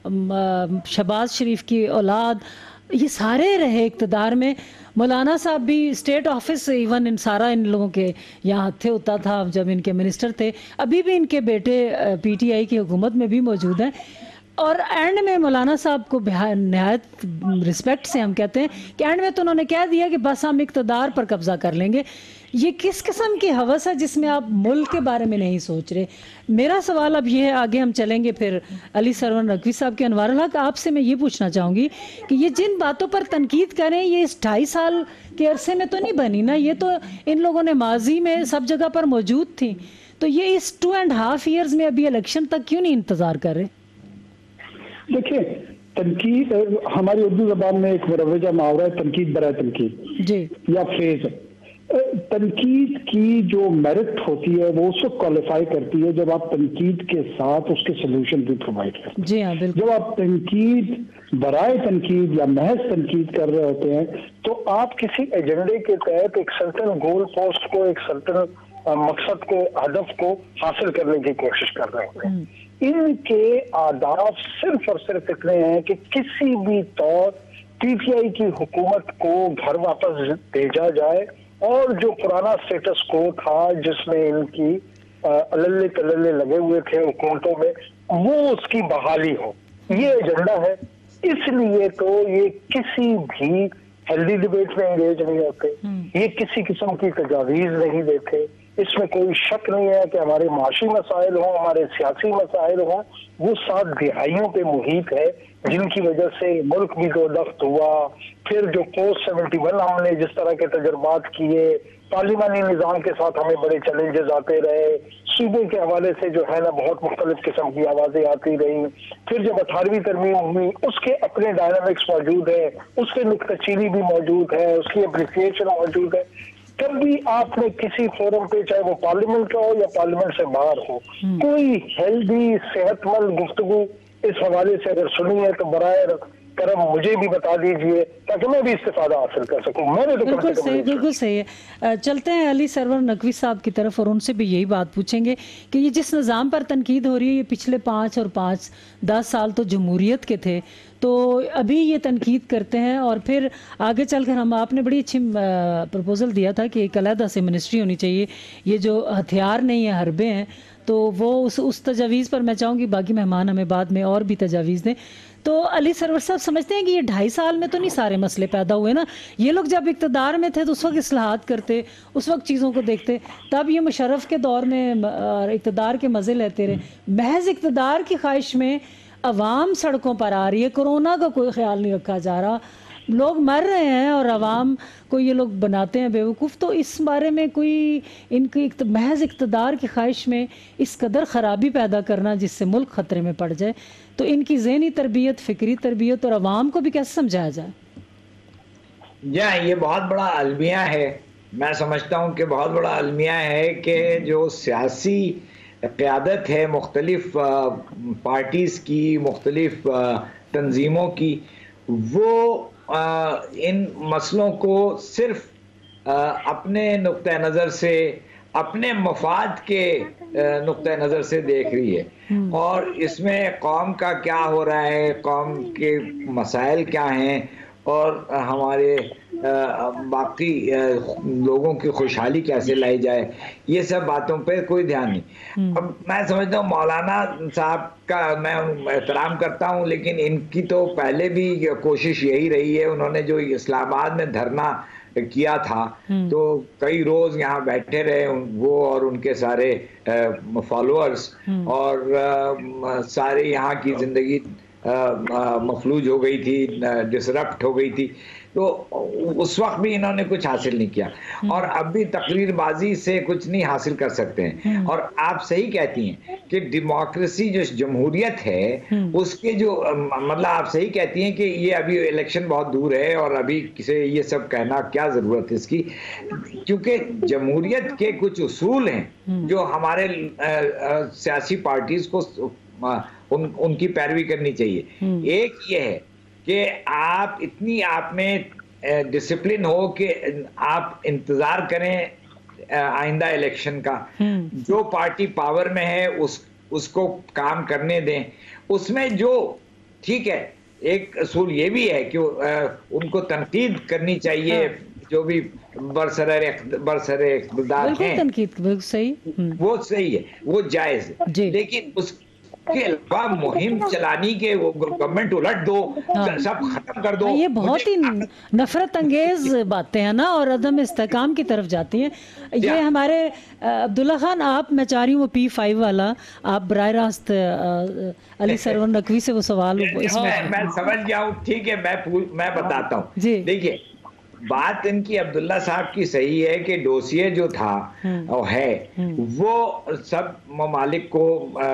शहबाज शरीफ की औलाद, ये सारे रहे इक़्तिदार में। मौलाना साहब भी स्टेट ऑफिस इवन इन सारा इन लोगों के यहाँ थे होता था जब इनके मिनिस्टर थे। अभी भी इनके बेटे पीटीआई की हुकूमत में भी मौजूद हैं। और एंड में मौलाना साहब को नहायत रिस्पेक्ट से हम कहते हैं कि एंड में तो उन्होंने कह दिया कि बस हम इक़्तिदार पर कब्ज़ा कर लेंगे। ये किस किस्म की हवस है जिसमें आप मुल्क के बारे में नहीं सोच रहे? मेरा सवाल अब ये है, आगे हम चलेंगे फिर अली सरवर नकवी साहब के। अनवारुल हक, आपसे मैं ये पूछना चाहूँगी कि ये जिन बातों पर तनकीद करें, ये इस ढाई साल के अरसे में तो नहीं बनी ना, ये तो इन लोगों ने माजी में सब जगह पर मौजूद थी, तो ये इस टू एंड हाफ ईयर्स में अभी इलेक्शन तक क्यों नहीं इंतज़ार कर रहे? देखिए, तनकीद हमारी उर्दू ज़बान में एक मुरव्वजा मुहावरा है, तनकीद बराए तनकीद जी, या फ्रेज है। तनकीद की जो मेरिट होती है वो उस वक्त क्वालिफाई करती है जब आप तनकीद के साथ उसके सोल्यूशन भी प्रोवाइड करते हैं। जी हाँ, बिल्कुल। जब आप तनकीद बराए तनकीद या महज तनकीद कर रहे होते हैं तो आप किसी एजेंडे के तहत एक सर्टन गोल पोस्ट को, एक सर्टन मकसद को, हदफ को हासिल करने की कोशिश कर रहे होते हैं। इनके आदाब सिर्फ और सिर्फ इतने हैं कि किसी भी तौर पीटीआई की हुकूमत को घर वापस भेजा जाए और जो पुराना स्टेटस को था जिसमें इनकी अल्ले तल्ले लगे हुए थे हुकूमतों में, वो उसकी बहाली हो, ये एजेंडा है। इसलिए तो ये किसी भी हेल्दी डिबेट में एंगेज नहीं होते, ये किसी किस्म की तजावीज़ नहीं देते। इसमें कोई शक नहीं है कि हमारे माशी मसाइल हों, हमारे सियासी मसाइल हों, वो सात दिहाइयों पे मुहित है जिनकी वजह से मुल्क भी दो दफ्त हुआ। फिर जो पोस्ट सेवेंटी वन हमने जिस तरह के तजर्बात किए, पार्लिमानी निज़ाम के साथ हमें बड़े चैलेंजेस आते रहे, सूबे के हवाले से जो है ना बहुत मुख्तलिफ किस्म की आवाज़ें आती रही। फिर जब अठारहवीं तरमीम हुई, उसके अपने डायनामिक्स मौजूद है, उसके नुक्ताचीनी भी मौजूद है, उसकी अप्रिसिएशन मौजूद है। कभी आपने किसी फोरम पे, चाहे वो पार्लियामेंट का हो या पार्लियामेंट से बाहर हो, कोई हेल्दी सेहतमंद गुफ्तगू इस हवाले से अगर सुनी है तो बराए करम मुझे भी बता दीजिए ताकि मैं भी इस्तेफादा हासिल कर सकूं। मैंने तो बिल्कुल सही, बिल्कुल सही है। चलते हैं अली सरवर नकवी साहब की तरफ और उनसे भी यही बात पूछेंगे कि ये जिस निज़ाम पर तनकीद हो रही है, ये पिछले पाँच और पाँच दस साल तो जमहूरियत के थे, तो अभी ये तनकीद करते हैं और फिर आगे चलकर हम, आपने बड़ी अच्छी प्रपोज़ल दिया था कि एक अलहदा से मिनिस्ट्री होनी चाहिए। ये जो हथियार नहीं है, हरबे हैं, तो वो उस उस तजावीज़ पर मैं चाहूँगी बाकी मेहमान हमें बाद में और भी तजावीज़ दें। तो अली सरवर साहब समझते हैं कि ये ढाई साल में तो नहीं सारे मसले पैदा हुए ना? ये लोग जब इक़्तिदार में थे तो उस वक्त इस्लाहात करते, उस वक्त चीज़ों को देखते, तब ये मुशर्रफ के दौर में इक़्तिदार के मज़े लेते रहे। महज इक़्तिदार की ख्वाहिश में अवाम सड़कों पर आ रही है, कोरोना का कोई ख्याल नहीं रखा जा रहा, लोग मर रहे हैं और अवाम को ये लोग बनाते हैं बेवकूफ़। तो इस बारे में कोई इनकी महज इक़्तिदार की ख्वाहिश में इस कदर ख़राबी पैदा करना जिससे मुल्क ख़तरे में पड़ जाए, तो इनकी ज़हनी तरबियत, फ़िक्री तरबियत और अवाम को भी कैसे समझाया जाए? या ये बहुत बड़ा अलमिया है। मैं समझता हूँ कि बहुत बड़ा अलमिया है कि जो सियासी क़यादत है मुख्तलिफ पार्टीज़ की, मुख्तलिफ तंजीमों की, वो आ, इन मसलों को सिर्फ आ, अपने नुक्ते नज़र से, अपने मफाद के नुक्ते नज़र से देख रही है और इसमें कौम का क्या हो रहा है, कौम के मसाइल क्या हैं और हमारे बाकी लोगों की खुशहाली कैसे लाई जाए, ये सब बातों पे कोई ध्यान नहीं। अब मैं समझता हूँ मौलाना साहब का मैं एहतराम करता हूँ, लेकिन इनकी तो पहले भी कोशिश यही रही है। उन्होंने जो इस्लामाबाद में धरना किया था तो कई रोज यहाँ बैठे रहे वो और उनके सारे फॉलोअर्स, और आ, सारे यहाँ की जिंदगी मफलूज हो गई थी, डिसरप्ट हो गई थी। तो उस वक्त भी इन्होंने कुछ हासिल नहीं किया और अब भी तकरीरबाजी से कुछ नहीं हासिल कर सकते हैं। और आप सही कहती हैं कि डेमोक्रेसी जो जमहूरियत है उसके जो मतलब आप सही कहती हैं कि ये अभी इलेक्शन बहुत दूर है और अभी किसे ये सब कहना क्या ज़रूरत है इसकी, क्योंकि जमहूरियत के कुछ उसूल हैं जो हमारे सियासी पार्टीज को उन, उनकी पैरवी करनी चाहिए। एक ये है کہ آپ اتنی آپ میں ڈسپلن ہو کہ آپ انتظار کریں آئندہ الیکشن کا، جو پارٹی پاور میں ہے اس اس کو کام کرنے دیں. اس میں جو ٹھیک ہے ایک اصول یہ بھی ہے کہ ان کو تنقید کرنی چاہیے جو بھی برسر برسر اقتدار ہیں، تنقید صحیح، وہ صحیح ہے، وہ جائز ہے، لیکن اس کے علاوہ مہم چلانی کے وہ گورنمنٹ الٹ دو، سب ختم کر دو، یہ بہت ہی نفرت انگیز باتیں ہیں نا، اور عدم استحکام کی طرف جاتی ہیں. یہ ہمارے عبداللہ خان، آپ میں چاہ رہی ہوں وہ پی فائیو والا آپ براہ راست علی سرور نقوی سے وہ سوال میں سمجھ گیا ہوں. ٹھیک ہے، میں میں بتاتا ہوں. دیکھیے بات ان کی عبداللہ صاحب کی صحیح ہے کہ ڈوسیے جو تھا ہے وہ سب ممالک کو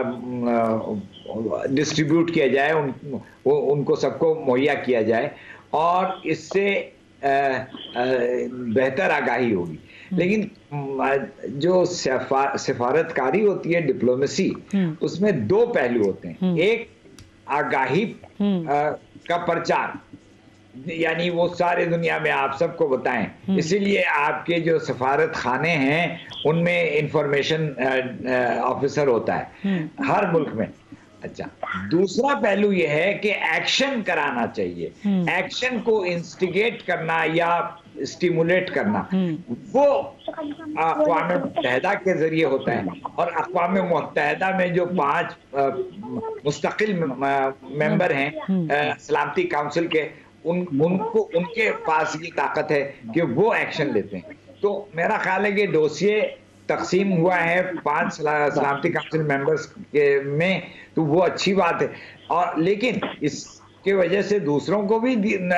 ڈسٹریبیوٹ کیا جائے، ان کو سب کو مہیا کیا جائے اور اس سے بہتر آگاہی ہوگی. لیکن جو سفارتکاری ہوتی ہے، ڈپلومیسی، اس میں دو پہلو ہوتے ہیں. ایک آگاہی کا پرچار، یعنی وہ سارے دنیا میں آپ سب کو بتائیں، اسی لیے آپ کے جو سفارت خانے ہیں ان میں انفارمیشن آفیسر ہوتا ہے ہر ملک میں. اچھا، دوسرا پہلو یہ ہے کہ ایکشن کرانا چاہیے. ایکشن کو انسٹیگیٹ کرنا یا اسٹیمولیٹ کرنا وہ اقوام متحدہ کے ذریعے ہوتا ہے، اور اقوام متحدہ میں جو پانچ مستقل ممبر ہیں سلامتی کونسل کے، ان ان کو ان کے پاس یہ طاقت ہے کہ وہ ایکشن لیتے ہیں. تو میرا خیال ہے کہ ڈوسیے تقسیم ہوا ہے پانچ سلامتی کونسل ممبرز کے میں، تو وہ اچھی بات ہے. اور لیکن اس کی وجہ سے دوسروں کو بھی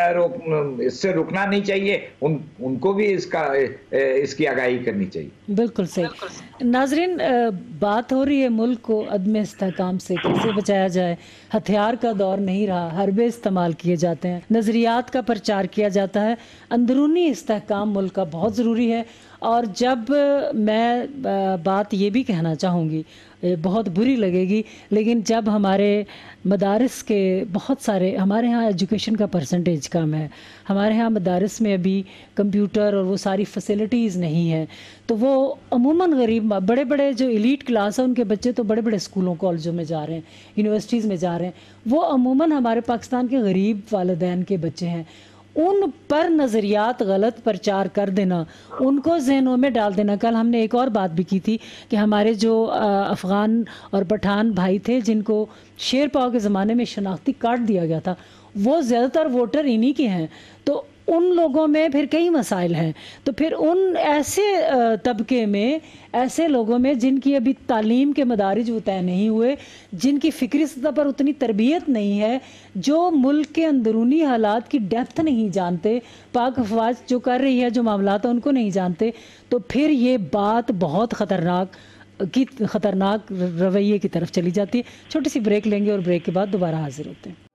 اس سے رکنا نہیں چاہیے، ان ان کو بھی اس کا اس کی آگاہی کرنی چاہیے. بالکل صحیح. ناظرین، بات ہو رہی ہے ملک کو عدم استحکام سے کیسے بچایا جائے. ہتھیار کا دور نہیں رہا، حربے استعمال کیے جاتے ہیں، نظریات کا پرچار کیا جاتا ہے. اندرونی استحکام ملک کا بہت ضروری ہے. اور جب میں بات یہ بھی کہنا چاہوں گی، بہت بری لگے گی، لیکن جب ہمارے مدارس کے بہت سارے، ہمارے ہاں ایجوکیشن کا پرسنٹیج کم ہے، ہمارے ہاں مدارس میں ابھی کمپیوٹر اور وہ ساری فیسلٹیز نہیں ہیں، تو وہ عموماً غریب بڑے بڑے جو ایلیٹ کلاس ہیں ان کے بچے تو بڑے بڑے اسکولوں کالجوں میں جا رہے ہیں، یونیورسٹیز میں جا رہے ہیں، وہ عموماً ہمارے پاکستان کے غریب والدین کے بچے ہیں. ان پر نظریات غلط پرچار کر دینا، ان کو ذہنوں میں ڈال دینا. کل ہم نے ایک اور بات بھی کی تھی کہ ہمارے جو افغان اور پٹھان بھائی تھے جن کو شیر پاؤ کے زمانے میں شناختی کارڈ دیا گیا تھا، وہ زیادہ تر ووٹر انہی کے ہیں. تو ان لوگوں میں پھر کئی مسائل ہیں. تو پھر ان ایسے طبقے میں، ایسے لوگوں میں جن کی ابھی تعلیم کے مدارج وہ طے نہیں ہوئے، جن کی فکری سطح پر اتنی تربیت نہیں ہے، جو ملک کے اندرونی حالات کی ڈیپتھ نہیں جانتے، پاک افواج جو کر رہی ہے جو معاملات ہیں ان کو نہیں جانتے، تو پھر یہ بات بہت خطرناک کی خطرناک رویے کی طرف چلی جاتی ہے. چھوٹی سی بریک لیں گے اور بریک کے بعد دوبارہ حاضر ہوتے ہیں.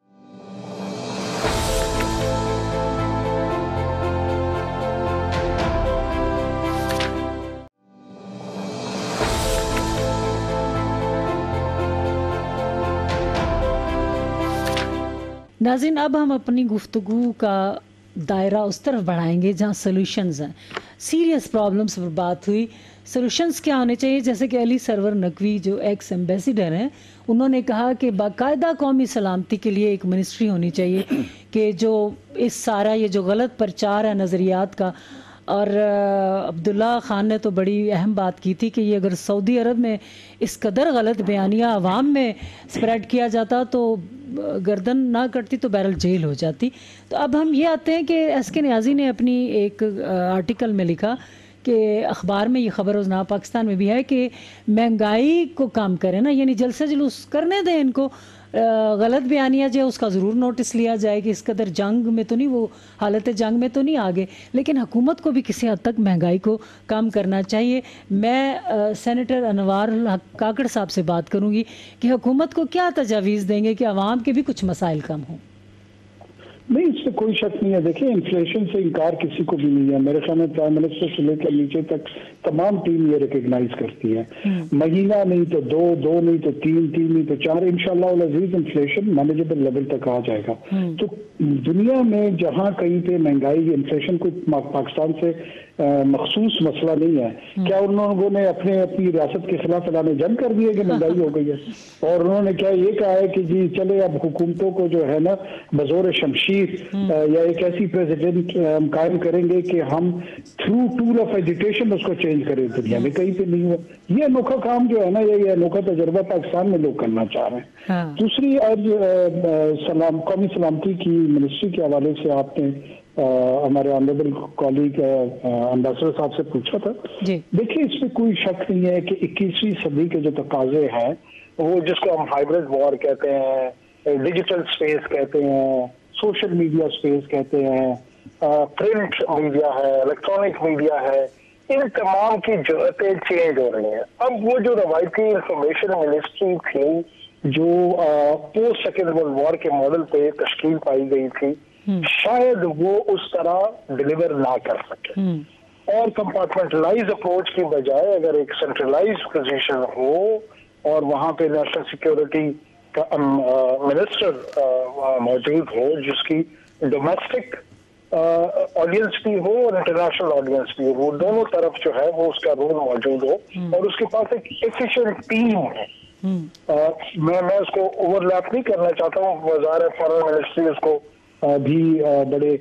ناظرین، اب ہم اپنی گفتگو کا دائرہ اس طرف بڑھائیں گے جہاں سلوشنز ہیں. سیریس پرابلمز پر بات ہوئی، سلوشنز کیا ہونے چاہیے. جیسے کہ علی سرور نقوی جو ایکس ایمبیسیڈر ہیں، انہوں نے کہا کہ باقاعدہ قومی سلامتی کے لیے ایک منسٹری ہونی چاہیے کہ جو اس سارا یہ جو غلط پرچار ہے نظریات کا. اور عبداللہ خان نے تو بڑی اہم بات کی تھی کہ یہ اگر سعودی عرب میں اس قدر غلط بیانیہ عوام میں سپریڈ کیا جاتا تو گردن نہ کٹتی تو بہرحال جیل ہو جاتی. تو اب ہم یہ آتے ہیں کہ ایس کے نیازی نے اپنی ایک آرٹیکل میں لکھا کہ اخبار میں یہ خبر روزنامہ پاکستان میں بھی ہے کہ مہنگائی کو کام کریں نا، یعنی جلسہ جلوس کرنے دیں ان کو، غلط بیانیہ جو ہے اس کا ضرور نوٹس لیا جائے کہ اس قدر جنگ میں تو نہیں، وہ حالت جنگ میں تو نہیں آگے، لیکن حکومت کو بھی کسی حد تک مہنگائی کو کام کرنا چاہیے. میں سینیٹر انوار الحق کاکڑ صاحب سے بات کروں گی کہ حکومت کو کیا تجاویز دیں گے کہ عوام کے بھی کچھ مسائل کم ہوں. نہیں، اس سے کوئی شک نہیں ہے. دیکھیں، انفلیشن سے انکار کسی کو بھی نہیں ہے. میرے خیال میں پرائم منسٹر سے لے کر نیچے تک تمام ٹیم یہ ریکگنائز کرتی ہے. مہینہ نہیں تو دو, دو نہیں تو تین, تین نہیں تو چار, انشاءاللہ العزیز انفلیشن مینیجبل لیول تک آ جائے گا. تو دنیا میں جہاں کہیں پہ مہنگائی انفلیشن کو پاکستان سے مخصوص مسئلہ نہیں ہے, کیا ان لوگوں نے اپنے اپنی ریاست کے خلاف اعلان جنگ کر دیے کہ مہنگائی ہو گئی ہے؟ اور انہوں نے کیا یہ کہا ہے کہ جی چلے اب حکومتوں کو جو ہے نا بزور شمشیر یا ایک ایسی پریزیڈنٹ ہم قائم کریں گے کہ ہم تھرو ٹول آف ایجوکیشن اس کو چینج کریں؟ دنیا میں کہیں پہ نہیں ہوا. یہ انوکھا کام جو ہے نا, یہ انوکھا تجربہ پاکستان میں لوگ کرنا چاہ رہے ہیں. دوسری آج سلام قومی سلامتی کی منسٹری کے حوالے سے آپ نے ہمارے آنریبل کالیگ امبیسڈر صاحب سے پوچھا تھا. دیکھیے اس میں کوئی شک نہیں ہے کہ اکیسویں صدی کے جو تقاضے ہیں وہ جس کو ہم ہائبرڈ وار کہتے ہیں, ڈیجیٹل سپیس کہتے ہیں, سوشل میڈیا سپیس کہتے ہیں, پرنٹ میڈیا ہے, الیکٹرانک میڈیا ہے, ان تمام کی ضرورتیں چینج ہو رہی ہیں. اب وہ جو روایتی انفارمیشن منسٹری تھی جو پوسٹ سیکنڈ ورلڈ وار کے ماڈل پہ تشکیل پائی گئی تھی, شاید وہ اس طرح ڈلیور نہ کر سکے, اور کمپارٹمنٹلائز اپروچ کی بجائے اگر ایک سینٹرلائز پوزیشن ہو اور وہاں پہ نیشنل سیکیورٹی کا منسٹر موجود ہو جس کی ڈومیسٹک آڈینس بھی ہو اور انٹرنیشنل آڈینس بھی ہو, وہ دونوں طرف جو ہے وہ اس کا رول موجود ہو, اور اس کے پاس ایک ایفیشینٹ ٹیم ہے. میں میں اس کو اوور لیپ نہیں کرنا چاہتا ہوں, وزارت فارن منسٹری اس کو بھی بڑے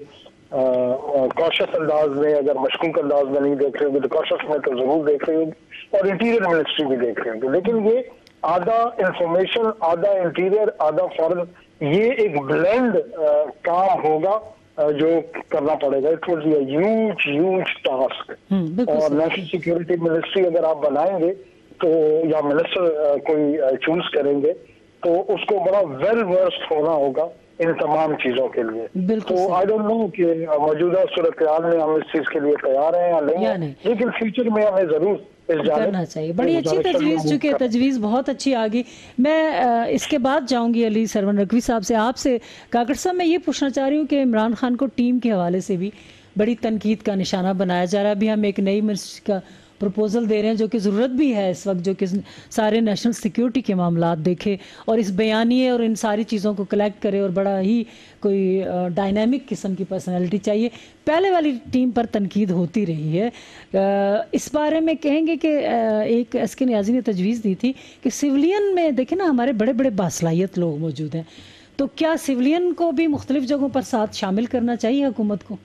کاشس انداز میں, اگر مشکوک انداز میں نہیں دیکھ رہے ہوگی تو کاشس میں تو ضرور دیکھ رہی ہوگی, اور انٹیریئر منسٹری بھی دیکھ رہے ہوگی. لیکن یہ آدھا انفارمیشن, آدھا انٹیریئر, آدھا فارن, یہ ایک بلینڈ کام ہوگا جو کرنا پڑے گا. It will be a huge huge task. اور نیشنل سیکیورٹی منسٹری اگر آپ بنائیں گے تو یا منسٹر کوئی چوز کریں گے تو اس کو بڑا ویل ورسڈ ہونا ہوگا ان تمام چیزوں کے لیے. تو آئی ڈونٹ نو کہ موجودہ صورتحال میں ہم اس چیز کے لیے تیار ہیں یا نہیں, لیکن فیوچر میں ہمیں ضرور کرنا چاہیے. بڑی اچھی تجویز, چونکہ تجویز بہت اچھی آ گئی. میں اس کے بعد جاؤں گی علی سرور نقوی صاحب سے. آپ سے کاکڑ صاحب میں یہ پوچھنا چاہ رہی ہوں کہ عمران خان کو ٹیم کے حوالے سے بھی بڑی تنقید کا نشانہ بنایا جا رہا ہے. ابھی ہم ایک نئی منسٹری کا پروپوزل دے رہے ہیں جو کہ ضرورت بھی ہے اس وقت, جو کہ سارے نیشنل سیکیورٹی کے معاملات دیکھے اور اس بیانیے اور ان ساری چیزوں کو کلیکٹ کرے, اور بڑا ہی کوئی ڈائنامک قسم کی پرسنالٹی چاہیے. پہلے والی ٹیم پر تنقید ہوتی رہی ہے. اس بارے میں کہیں گے کہ ایک ایس کے نیازی نے تجویز دی تھی کہ سولین میں دیکھیں نا ہمارے بڑے بڑے باصلاحیت لوگ موجود ہیں, تو کیا سولین کو بھی مختلف جگہوں پر ساتھ شامل کرنا چاہیے حکومت کو؟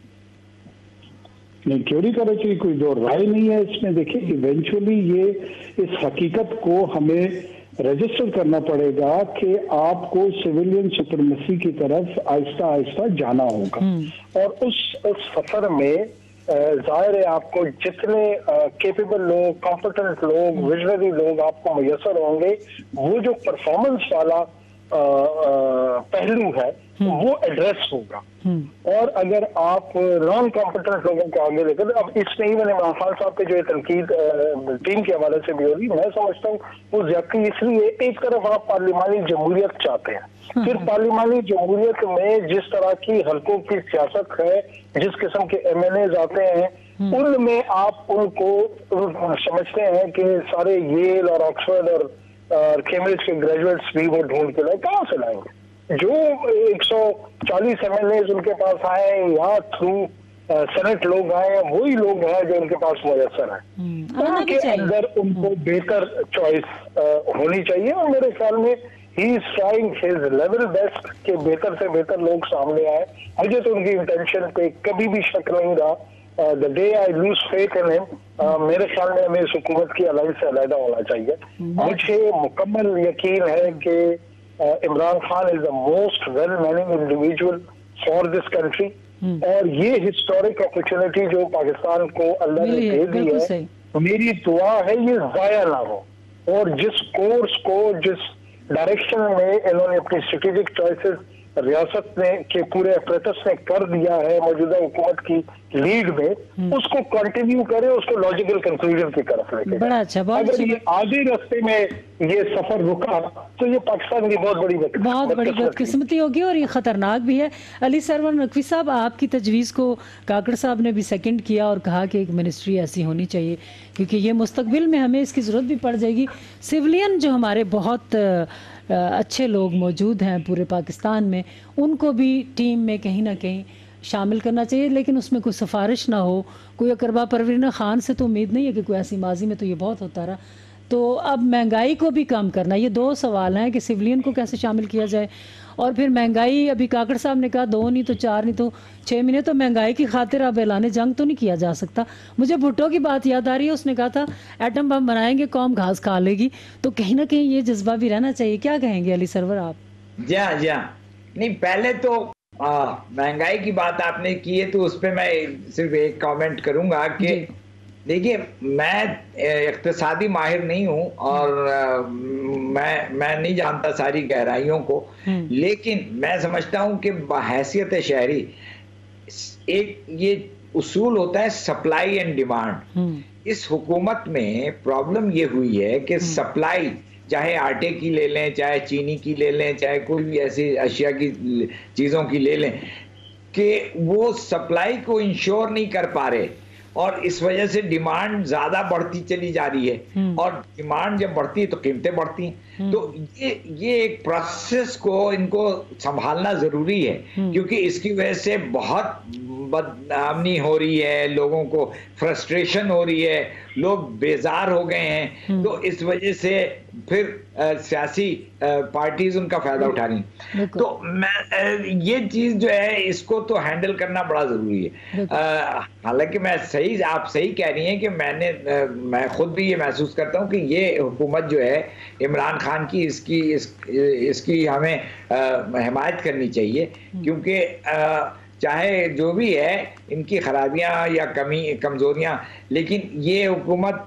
نہیں, کیوں نہیں کرنا چاہیے, کوئی دو رائے نہیں ہے اس میں. دیکھیں ایونچولی یہ اس حقیقت کو ہمیں رجسٹر کرنا پڑے گا کہ آپ کو سویلین سپرمیسی کی طرف آہستہ آہستہ جانا ہوگا, اور اس اس سفر میں ظاہر ہے آپ کو جتنے کیپیبل لوگ, کمپیٹنٹ لوگ, ویژنری لوگ آپ کو میسر ہوں گے, وہ جو پرفارمنس والا پہلو ہے وہ ایڈریس ہوگا. اور اگر آپ نان کمپیٹنٹ لوگوں کو آگے لے کر, اب اس نہیں میں نے عمران خان صاحب کے جو تنقید ٹیم کے حوالے سے بھی ہو رہی, میں سمجھتا ہوں وہ زیادتی اس لیے, ایک طرف آپ پارلیمانی جمہوریت چاہتے ہیں, پھر پارلیمانی جمہوریت میں جس طرح کی حلقوں کی سیاست ہے, جس قسم کے ایم این ایز آتے ہیں, ان میں آپ ان کو سمجھتے ہیں کہ سارے ییل اور آکسفورڈ اور کیمبرج کے گریجویٹس بھی وہ ڈھونڈ کے لائے, کہاں سے لائیں گے؟ جو ایک سو چالیس ایم ایل ایز ان کے پاس آئے ہیں یا تھرو سینٹ لوگ آئے ہیں, وہی لوگ ہیں جو ان کے پاس میسر ہیں. ان کے اندر ان کو بہتر چوائس ہونی چاہیے, اور میرے خیال میں he is trying his level best کہ بہتر سے بہتر لوگ سامنے آئے. مجھے تو ان کی انٹینشن پہ کبھی بھی شک نہیں رہا. the day I lose faith in him, میرے خیال میں ہمیں اس حکومت کی الائنس سے علیحدہ ہونا چاہیے. مجھے مکمل یقین ہے کہ Imran Khan is the most well meaning individual for this country, اور یہ ہسٹورک اپرچونٹی جو پاکستان کو اللہ نے دے دی ہے, میری دعا ہے یہ ضائع نہ ہو, اور جس کورس کو, جس ڈائریکشن میں انہوں نے اپنی اسٹریٹجک چوائسز ریاست نے کے پورے اپریٹس نے کر دیا ہے موجودہ حکومت کی لیڈ میں، اس کو کنٹینیو کرے، اس کو لاجیکل کنکلوژن کی طرف لے کے بڑا اچھا، بہت اگر یہ آدھے راستے میں یہ سفر رکا تو یہ پاکستان کی بہت بڑی بہت بڑی بدقسمتی ہوگی اور یہ خطرناک بھی ہے۔ علی سرور نقوی صاحب، آپ کی تجویز کو کاکڑ صاحب نے بھی سیکنڈ کیا اور کہا کہ ایک منسٹری ایسی ہونی چاہیے، کیونکہ یہ مستقبل میں ہمیں اس کی ضرورت بھی پڑ جائے گی۔ سویلین جو ہمارے بہت اچھے لوگ موجود ہیں پورے پاکستان میں، ان کو بھی ٹیم میں کہیں نہ کہیں شامل کرنا چاہیے، لیکن اس میں کوئی سفارش نہ ہو۔ کوئی اقربا پروین خان سے تو امید نہیں ہے کہ کوئی ایسی، ماضی میں تو یہ بہت ہوتا رہا۔ تو اب مہنگائی کو بھی کم کرنا، یہ دو سوال ہیں کہ سویلین کو کیسے شامل کیا جائے، اور پھر مہنگائی، ابھی کاکڑ صاحب نے کہا دو نہیں تو چار نہیں تو چھ مہینے، تو مہنگائی کی خاطر اب اعلان جنگ تو نہیں کیا جا سکتا۔ مجھے بھٹو کی بات یاد آ رہی ہے، اس نے کہا تھا ایٹم بم بنائیں گے قوم گھاس کھا لے گی، تو کہیں نہ کہیں یہ جذبہ بھی رہنا چاہیے۔ کیا کہیں گے علی سرور آپ؟ جی ہاں جی ہاں، نہیں پہلے تو مہنگائی کی بات آپ نے کی ہے تو اس پہ میں صرف ایک کامنٹ کروں گا کہ دیکھیے، میں اقتصادی ماہر نہیں ہوں اور میں میں نہیں جانتا ساری گہرائیوں کو، لیکن میں سمجھتا ہوں کہ بحیثیت شہری ایک یہ اصول ہوتا ہے سپلائی اینڈ ڈیمانڈ۔ اس حکومت میں پرابلم یہ ہوئی ہے کہ سپلائی، چاہے آٹے کی لے لیں، چاہے چینی کی لے لیں، چاہے کوئی بھی ایسی اشیاء کی چیزوں کی لے لیں، کہ وہ سپلائی کو انشور نہیں کر پا رہے، اور اس وجہ سے ڈیمانڈ زیادہ بڑھتی چلی جا رہی ہے، اور ڈیمانڈ جب بڑھتی ہے تو قیمتیں بڑھتی ہیں۔ تو یہ یہ ایک پروسیس کو ان کو سنبھالنا ضروری ہے، کیونکہ اس کی وجہ سے بہت بد امنی ہو رہی ہے، لوگوں کو فرسٹریشن ہو رہی ہے، لوگ بیزار ہو گئے ہیں، تو اس وجہ سے پھر سیاسی پارٹیز ان کا فائدہ اٹھا رہی ہیں۔ تو میں یہ چیز جو ہے اس کو تو ہینڈل کرنا بڑا ضروری ہے۔ حالانکہ میں صحیح آپ صحیح کہہ رہی ہیں کہ میں نے میں خود بھی یہ محسوس کرتا ہوں کہ یہ حکومت جو ہے عمران خان کی، اس کی اس کی ہمیں حمایت کرنی چاہیے، کیونکہ چاہے جو بھی ہے ان کی خرابیاں یا کمی کمزوریاں، لیکن یہ حکومت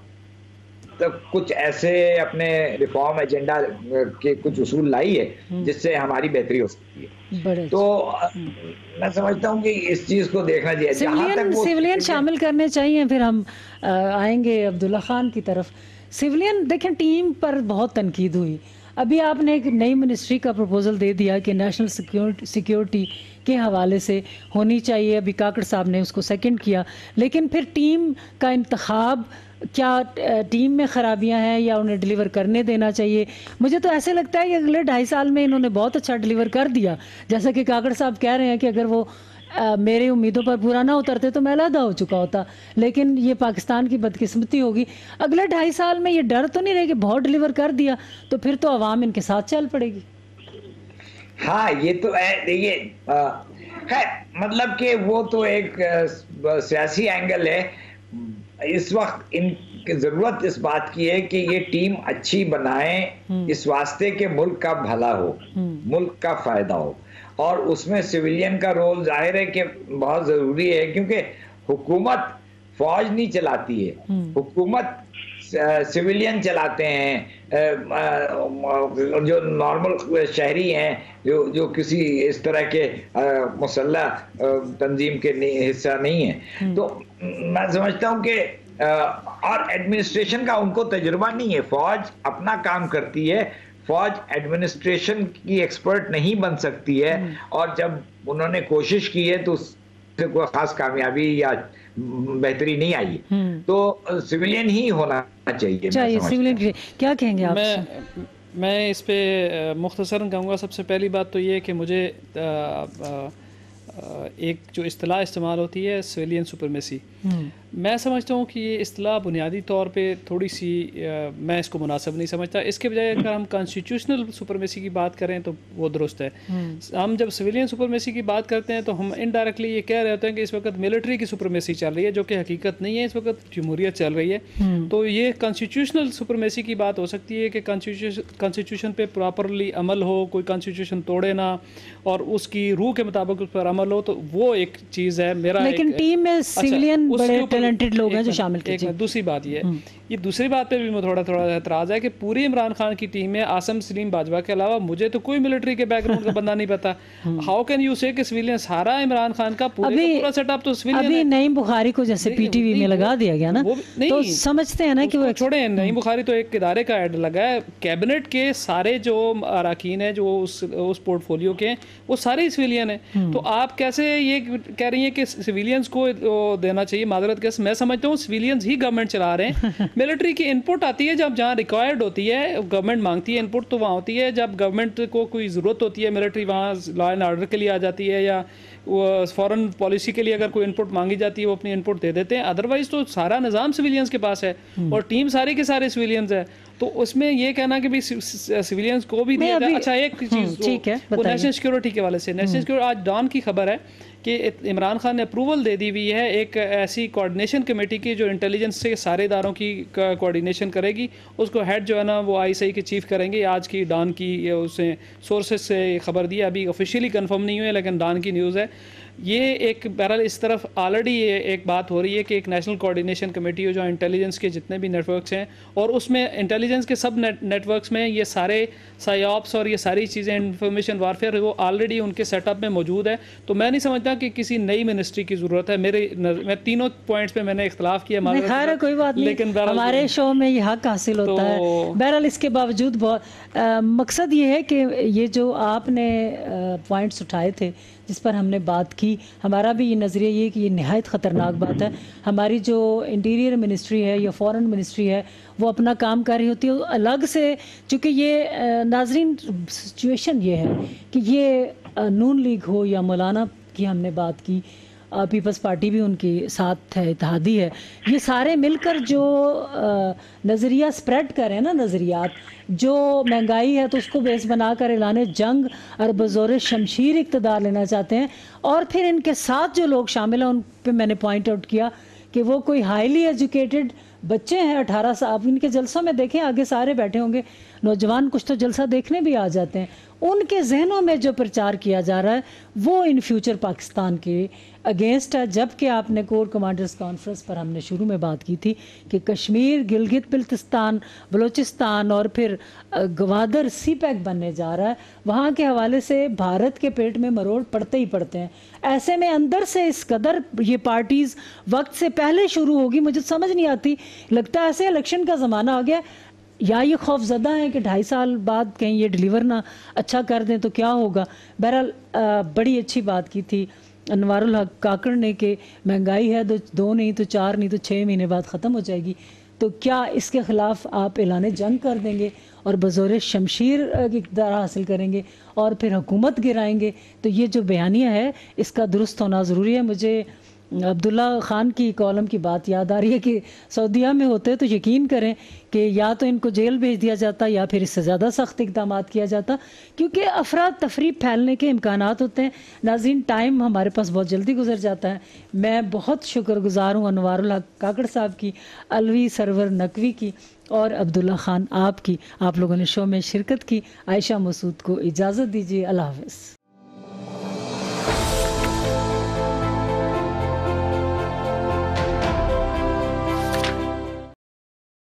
کچھ ایسے اپنے ریفارم ایجنڈا کے کچھ اصول لائی ہے جس سے ہماری بہتری ہو سکتی ہے۔ تو میں سمجھتا ہوں کہ اس چیز کو دیکھنا چاہیے۔ سویلین سویلین شامل کرنے چاہیے۔ پھر ہم آئیں گے عبداللہ خان کی طرف۔ سویلین دیکھیں، ٹیم پر بہت تنقید ہوئی، ابھی آپ نے ایک نئی منسٹری کا پروپوزل دے دیا کہ نیشنل سیکیورٹی کے حوالے سے ہونی چاہیے، ابھی کاکڑ صاحب نے اس کو سیکنڈ کیا، لیکن پھر ٹیم کا انتخاب، کیا ٹیم میں خرابیاں ہیں یا انہیں ڈیلیور کرنے دینا چاہیے؟ مجھے تو ایسے لگتا ہے کہ اگلے ڈھائی سال میں انہوں نے بہت اچھا ڈیلیور کر دیا، جیسا کہ کاکڑ صاحب کہہ رہے ہیں کہ اگر وہ میرے امیدوں پر پورا نہ اترتے تو میں علیحدہ ہو چکا ہوتا، لیکن یہ پاکستان کی بدقسمتی ہوگی۔ اگلے ڈھائی سال میں یہ ڈر تو نہیں رہے کہ بہت ڈیلیور کر دیا تو پھر تو عوام ان کے ساتھ چل پڑے گی؟ ہاں یہ تو ہے، یہ ہے مطلب کہ وہ تو ایک سیاسی اینگل ہے۔ اس وقت ان کی ضرورت اس بات کی ہے کہ یہ ٹیم اچھی بنائیں، اس واسطے کہ ملک کا بھلا ہو، ملک کا فائدہ ہو، اور اس میں سویلین کا رول ظاہر ہے کہ بہت ضروری ہے، کیونکہ حکومت فوج نہیں چلاتی ہے، حکومت سویلین چلاتے ہیں، جو نارمل شہری ہیں، جو جو کسی اس طرح کے مسلح تنظیم کے حصہ نہیں ہیں۔ تو میں سمجھتا ہوں کہ اور ایڈمنسٹریشن کا ان کو تجربہ نہیں ہے، فوج اپنا کام کرتی ہے، فوج ایڈمنسٹریشن کی ایکسپرٹ نہیں بن سکتی ہے، اور جب انہوں نے کوشش کی ہے تو اس سے کوئی خاص کامیابی یا بہتری نہیں آئی، تو سویلین ہی ہونا چاہیے۔ چاہیے سویلین۔ کیا کہیں گے آپ؟ میں میں اس پہ مختصراً کہوں گا، سب سے پہلی بات تو یہ کہ مجھے ایک جو اصطلاح استعمال ہوتی ہے سویلین سپرمیسی، میں سمجھتا ہوں کہ یہ اصطلاح بنیادی طور پہ تھوڑی سی میں اس کو مناسب نہیں سمجھتا۔ اس کے بجائے اگر ہم کانسٹیٹیوشنل سپرمیسی کی بات کریں تو وہ درست ہے۔ ہم جب سویلین سپرمیسی کی بات کرتے ہیں تو ہم انڈائریکٹلی یہ کہہ رہے ہوتے ہیں کہ اس وقت ملٹری کی سپرمیسی چل رہی ہے، جو کہ حقیقت نہیں ہے، اس وقت جمہوریت چل رہی ہے۔ تو یہ کانسٹیٹیوشنل سپرمیسی کی بات ہو سکتی ہے کہ کانسٹیٹیوشن پہ پراپرلی عمل ہو، کوئی کانسٹیٹیوشن توڑے نہ، اور اس کی روح کے مطابق اس پر عمل ہو، تو وہ ایک چیز ہے۔ میرا لیکن ٹیم میں سویلین بڑے ٹیلنٹڈ لوگ ہیں جو شامل کیے۔ دوسری بات یہ ہے یہ دوسری بات پہ بھی میں تھوڑا تھوڑا اعتراض ہے کہ پوری عمران خان کی ٹیم میں عاصم سلیم باجوہ کے علاوہ مجھے تو کوئی ملٹری کے بیک گراؤنڈ کا بندہ نہیں پتا. ہاؤ کین یو سے کہ سویلین سارا عمران خان کا پورے کا پورا سیٹ اپ تو سویلین ہے. ابھی نعیم بخاری کو جیسے پی ٹی وی میں لگا دیا گیا نا, تو سمجھتے ہیں نا کہ وہ چھوڑیں, نعیم بخاری تو ایک ادارے کا ایڈ لگا ہے, کیبنٹ کے سارے جو اراکین ہیں جو اس اس پورٹ فولیو کے ہیں وہ سارے سویلین ہیں. تو آپ کیسے یہ کہہ رہی ہیں کہ سویلینز کو دینا چاہیے؟ معذرت کے میں سمجھتا ہوں سویلینز ہی گورنمنٹ چلا رہے ہیں. ملٹری کی ان پٹ آتی ہے جب جہاں ریکوائرڈ ہوتی ہے, گورنمنٹ مانگتی ہے ان پٹ تو وہاں ہوتی ہے, جب گورنمنٹ کو کوئی ضرورت ہوتی ہے ملٹری وہاں لا اینڈ آرڈر کے لیے آ جاتی ہے, یا فورن پالیسی کے لیے اگر کوئی ان پٹ مانگی جاتی ہے وہ اپنی ان پٹ دے دیتے ہیں. ادروائز تو سارا نظام سویلینز کے پاس ہے اور ٹیم سارے کے سارے سویلینز ہے. تو اس میں یہ کہنا کہ سویلینز کو بھی دیا جائے. اچھا ایک چیز نیشنل سیکورٹی کے والے سے, نیشنل سیکورٹی آج ڈان کی خبر ہے کہ عمران خان نے اپروول دے دی ہوئی ہے ایک ایسی کوآرڈینیشن کمیٹی کی جو انٹیلیجنس سے سارے اداروں کی کوآرڈینیشن کرے گی. اس کو ہیڈ جو ہے نا وہ آئی سی کے چیف کریں گے. آج کی ڈان کی اسے سورسز سے خبر دی, ابھی آفیشیلی کنفرم نہیں ہوئے لیکن ڈان کی نیوز ہے. یہ ایک بہرحال اس طرف آلریڈی یہ ایک بات ہو رہی ہے کہ ایک نیشنل کوآرڈینیشن کمیٹی ہو جو انٹیلیجنس کے جتنے بھی نیٹ ورکس ہیں, اور اس میں انٹیلیجنس کے سب نیٹ ورکس میں یہ سارے سائیوپس اور یہ ساری چیزیں انفارمیشن وارفیئر وہ آلریڈی ان کے سیٹ اپ میں موجود ہے. تو میں نہیں سمجھتا کہ کسی نئی منسٹری کی ضرورت ہے. میرے میں تینوں پوائنٹس پہ میں نے اختلاف کیا, خیر کوئی بات نہیں, لیکن ہمارے شو میں یہ حق حاصل ہوتا ہے. بہرحال اس کے باوجود بہت مقصد یہ ہے کہ یہ جو آپ نے پوائنٹس اٹھائے تھے جس پر ہم نے بات کی, ہمارا بھی یہ نظریہ یہ کہ یہ نہایت خطرناک بات ہے. ہماری جو انٹیریئر منسٹری ہے یا فورن منسٹری ہے وہ اپنا کام کر رہی ہوتی ہے الگ سے, چونکہ یہ ناظرین سچویشن یہ ہے کہ یہ نون لیگ ہو یا مولانا کی ہم نے بات کی, پیپلز پارٹی بھی ان کے ساتھ ہے, اتحادی ہے, یہ سارے مل کر جو نظریہ سپریڈ کریں نا, نظریات جو مہنگائی ہے تو اس کو بیس بنا کر اعلان جنگ اور بزور شمشیر اقتدار لینا چاہتے ہیں. اور پھر ان کے ساتھ جو لوگ شامل ہیں ان پہ میں نے پوائنٹ آؤٹ کیا کہ وہ کوئی ہائیلی ایجوکیٹڈ بچے ہیں اٹھارہ سال. آپ ان کے جلسوں میں دیکھیں آگے سارے بیٹھے ہوں گے نوجوان, کچھ تو جلسہ دیکھنے بھی آ جاتے ہیں. ان کے ذہنوں میں جو پرچار کیا جا رہا ہے وہ ان فیوچر پاکستان کے اگینسٹ ہے. جبکہ آپ نے کور کمانڈرز کانفرنس پر ہم نے شروع میں بات کی تھی کہ کشمیر, گلگت بلتستان, بلوچستان اور پھر گوادر سی پیک بننے جا رہا ہے. وہاں کے حوالے سے بھارت کے پیٹ میں مروڑ پڑتے ہی پڑتے ہیں. ایسے میں اندر سے اس قدر یہ پارٹیز وقت سے پہلے شروع ہوگی, مجھے سمجھ نہیں آتی. لگتا ہے ایسے الیکشن کا زمانہ آ گیا, یا یہ خوف زدہ ہیں کہ ڈھائی سال بعد کہیں یہ ڈیلیور نہ اچھا کر دیں تو کیا ہوگا. بہرحال بڑی اچھی بات کی تھی انوار الحق کاکڑ نے کہ مہنگائی ہے تو دو نہیں تو چار نہیں تو چھ مہینے بعد ختم ہو جائے گی, تو کیا اس کے خلاف آپ اعلان جنگ کر دیں گے اور بزور شمشیر اقتدار حاصل کریں گے اور پھر حکومت گرائیں گے؟ تو یہ جو بیانیہ ہے اس کا درست ہونا ضروری ہے. مجھے عبداللہ خان کی کالم کی بات یاد آ رہی ہے کہ سعودیہ میں ہوتے تو یقین کریں کہ یا تو ان کو جیل بھیج دیا جاتا یا پھر اس سے زیادہ سخت اقدامات کیا جاتا, کیونکہ افراد تفریح پھیلنے کے امکانات ہوتے ہیں. ناظرین ٹائم ہمارے پاس بہت جلدی گزر جاتا ہے. میں بہت شکر گزار ہوں انوار الحق کاکڑ صاحب کی, الوی سرور نقوی کی اور عبداللہ خان آپ کی. آپ لوگوں نے شو میں شرکت کی. عائشہ مسعود کو اجازت دیجیے, اللہ حافظ.